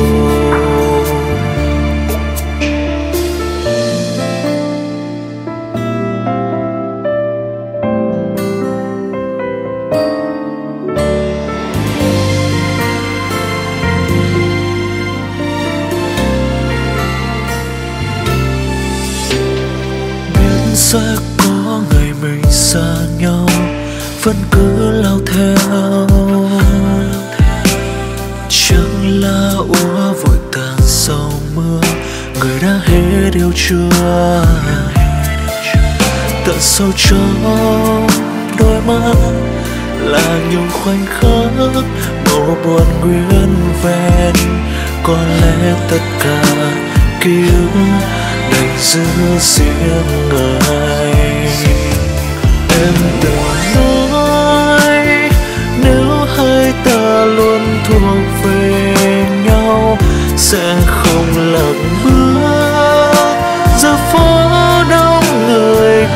Sẽ có ngày mình xa nhau, vẫn cứ lao theo, chẳng là úa vội tàn sau mưa, người đã hết yêu chưa. Tận sâu trong đôi mắt là những khoảnh khắc màu buồn nguyên vẹn, có lẽ tất cả ký ức đành giữ riêng ai. Em từng nói nếu hai ta luôn thuộc về nhau sẽ không lạc bước giờ phố đông người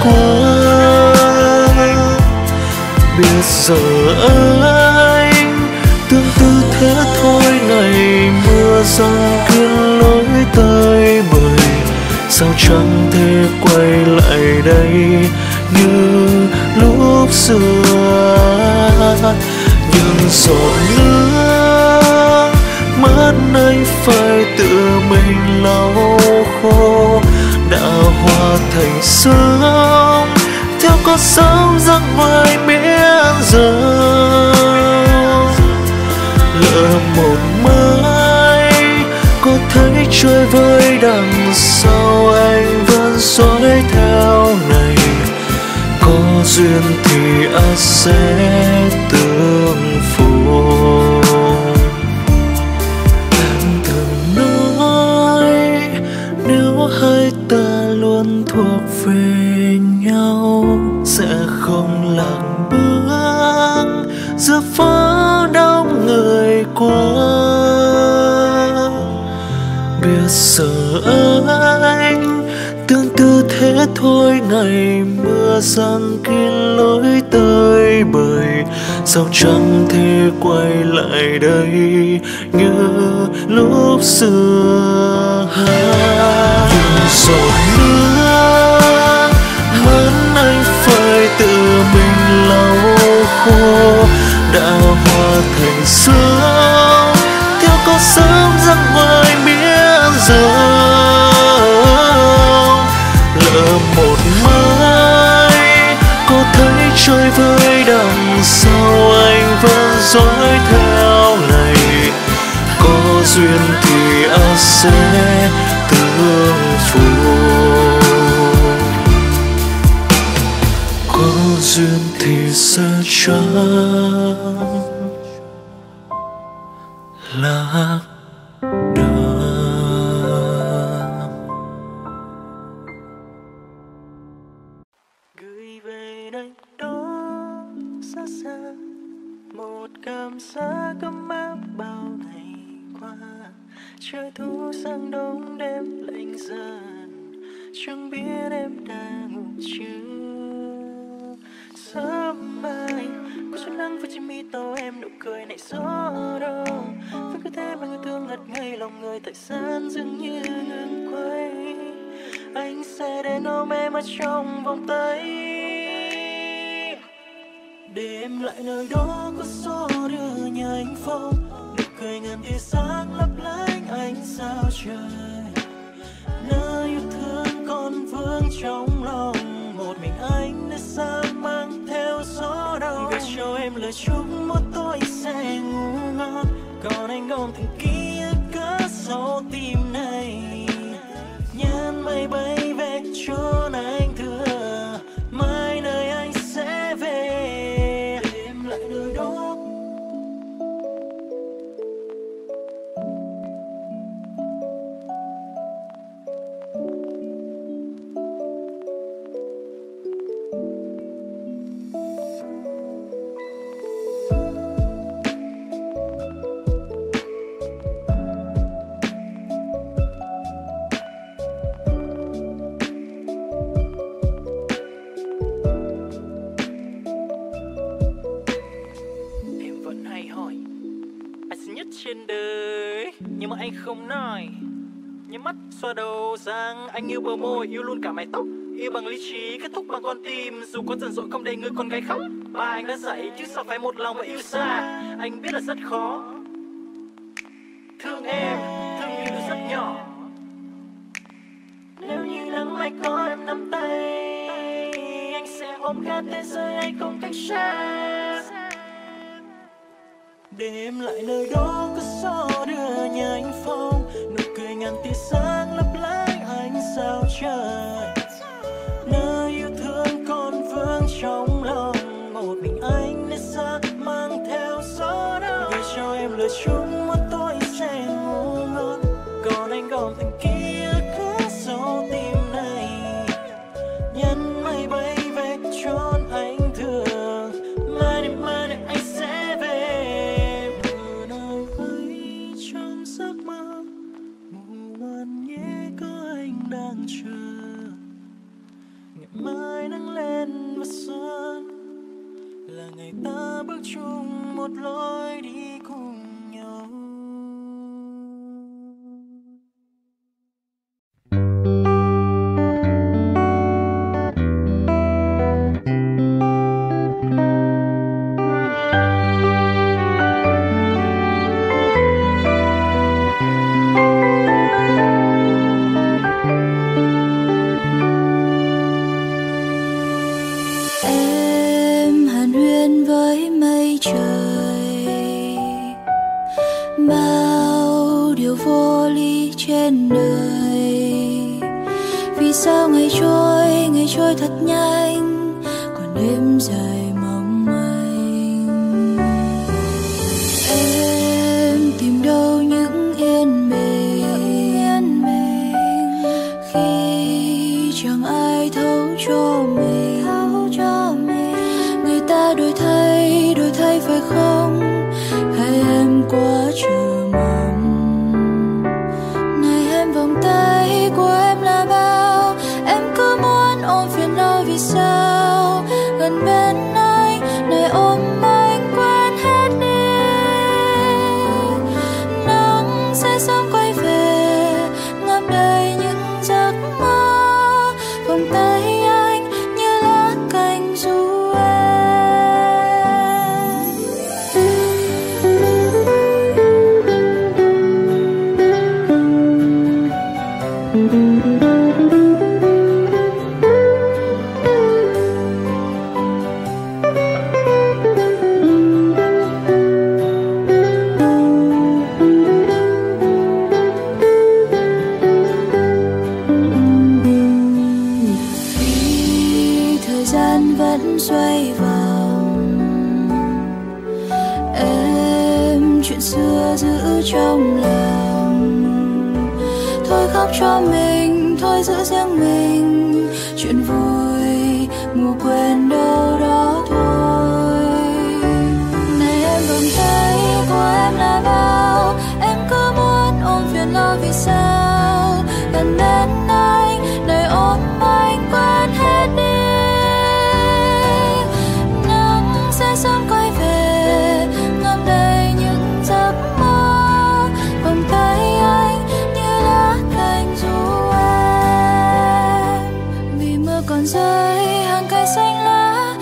qua. Biết giờ anh tương tư thế thôi này mưa răng kín lối tới bời, sao chẳng thể quay lại đây như lúc xưa. Nhưng giọt nước mắt anh phải tự mình lau khô, đã hóa thành sương theo con sóng ra ngoài biển rộng. Lỡ một mai có thấy chơi với đằng sau anh vẫn dõi theo này, có duyên thì anh sẽ tương phùng. Em từng nói nếu hai ta luôn thuộc về nhau sẽ không lạc bước giữa phố đông người qua. Biết giờ anh tương tư thế thôi ngày mưa răng kín lối tới bời, sao chẳng thể quay lại đây như lúc xưa. Những giọt nước mắt anh phải tự mình lau khô, đã hóa thành sương theo con sóng ra ngoài biển rộng. Lỡ một mai có thấy chơi với đằng sau anh vẫn dõi theo này, có duyên thì anh sẽ tương phùng, có duyên thì sẽ chẳng lạc cảm giác ấm áp bao ngày qua. Trời thu sang đông đêm lạnh dần, chẳng biết em đang ngủ chưa. Sớm mai có chút nắng với trên mi tàu em, nụ cười này gió đâu. Vẫn cứ thế mà người thương ngất ngây lòng người, thời gian dường như ngừng quay. Anh sẽ đến ôm em ở trong vòng tay, để em lại nơi đó có gió đưa nhà anh phong. Nụ cười ngàn tia sáng lấp lánh ánh sao trời, nơi yêu thương còn vương trong lòng. Một mình anh nơi xa mang theo gió đau, gửi cho em lời chúc một tối sẽ ngủ ngon. còn anh gom từng ký ức cất sâu tim này. Nhắn mây bay về chốn anh thừa, mai nơi anh sẽ về tìm lại nơi đó. Trên đời nhưng mà anh không nói, nhắm mắt xoa đầu sang anh yêu bờ môi, yêu luôn cả mái tóc, yêu bằng lý trí kết thúc bằng con tim, dù có dần dội không để người con gái khóc. Ba anh đã dạy chứ sao phải một lòng mà yêu xa, anh biết là rất khó. Thương em, thương như đứa rất nhỏ, nếu như nắng mai có em nắm tay, anh sẽ ôm cả thế giới anh không cách xa. Để em lại nơi đó có gió đưa nhà anh phong, nụ cười ngàn tia sáng lấp lánh ánh sao trời. Nơi yêu thương còn vương trong lòng, một mình anh nơi xa mang theo gió đau. Gửi cho em lời chúc một tối sẽ ngủ ngon, còn anh gom từng ký ức cất sâu tim này. Nhắn mây bay về chốn anh thường, mai này anh sẽ về. Đang chờ ngày mai nắng lên và xuân, là ngày ta bước chung một lối đi cùng nhau. Ngày trôi thật nhanh, còn đêm dài mong manh. Em tìm đâu những yên bình khi chẳng ai thấu cho mình. Người ta đổi thay phải không, hay em quá chờ mong. Này em vòng tay của em là bao, em cứ muốn ôm phiền não vì sao. Gần bên anh, này ôm anh quên hết đi. Nắng sẽ sớm quay về, ngập đầy những giấc mơ. Vòng tay anh như lá cành ru em. Xoay vòng em chuyện xưa giữ trong lòng, thôi khóc cho mình, thôi giữ riêng mình. Chuyện vui ngủ quên đâu đó thôi. Này em vòng tay của em là bao, em cứ muốn ôm phiền lo vì sao. Gần bên anh, này ôm anh quên hết đi. Sớm quay về, ngập đầy những giấc mơ. Vòng tay anh như lá cành ru em. Vì mưa còn rơi hàng cây xanh lá,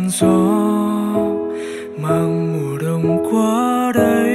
gió mang mùa đông qua đây,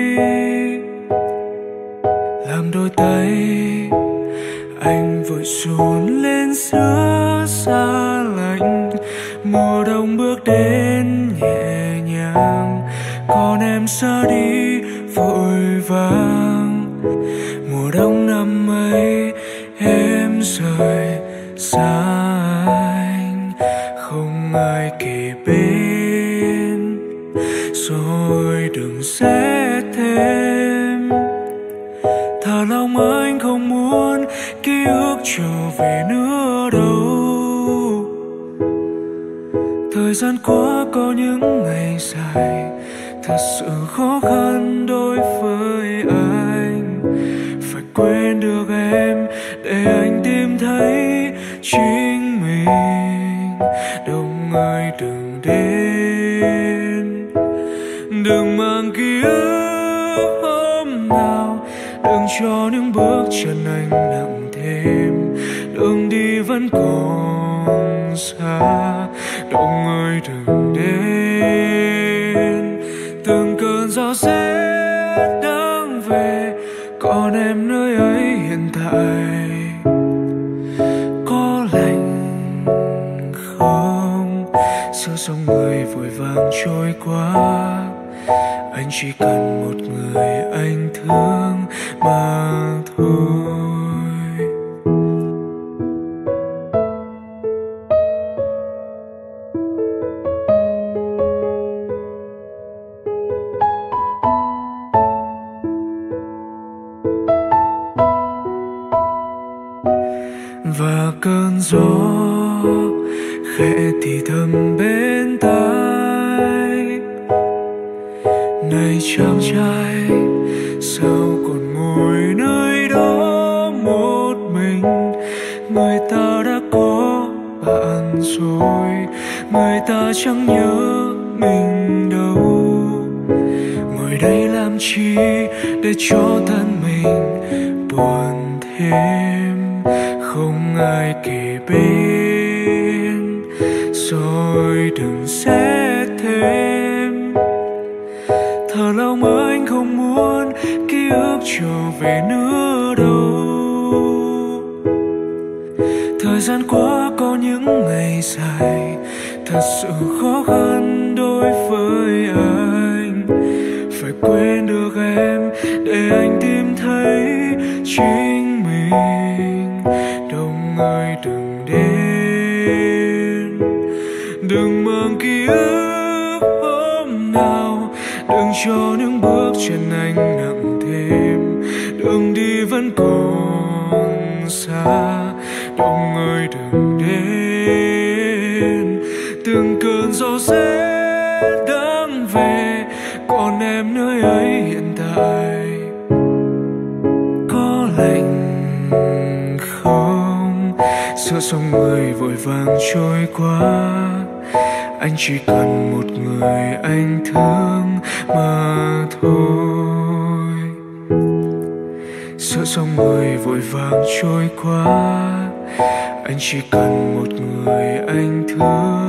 làm đôi tay anh vội run lên giữa xa lạnh. Mùa đông bước đến nhẹ nhàng, còn em xa đi vội vàng. Mùa đông năm ấy em rời xa anh, không ai kề bên, rồi đừng xét thêm. Thả lòng anh không muốn ký ức trở về nữa đâu. Thời gian qua có những ngày dài thật sự khó khăn đối với anh. Phải quên được em để anh tìm thấy chính mình. Đông ơi đừng đến, đừng mang ký ức hôm nào, đừng cho những bước chân anh nặng thêm. Đường đi vẫn còn xa, đông ơi đừng đến. Từng cơn gió sẽ đang về, còn em nơi ấy hiện tại có lạnh không? Giữa dòng người vội vàng trôi qua, anh chỉ cần một người anh thương mà thôi. Và cơn gió khẽ thì thầm bên tai, này chàng trai sao còn ngồi nơi đó một mình. Người ta đã có bạn rồi, người ta chẳng nhớ mình đâu. Ngồi đây làm chi để cho thân mình buồn thêm, không ai kề bên, rồi đừng xét thêm. Thở lòng anh không muốn ký ức trở về nữa đâu. Thời gian qua có những ngày dài thật sự khó khăn đối với anh. Phải quên được em để anh tìm thấy chính mình. Đông ơi đừng đến, đừng mang ký ức hôm nào, đừng cho những bước chân anh nặng thêm. Đường đi vẫn còn xa, đông ơi đừng đến. Từng cơn gió sẽ đang về, còn em nơi ấy hiện tại có lạnh không? Giữa dòng người vội vàng trôi qua, anh chỉ cần một người anh thương mà thôi. Giữa dòng người vội vàng trôi qua, anh chỉ cần một người anh thương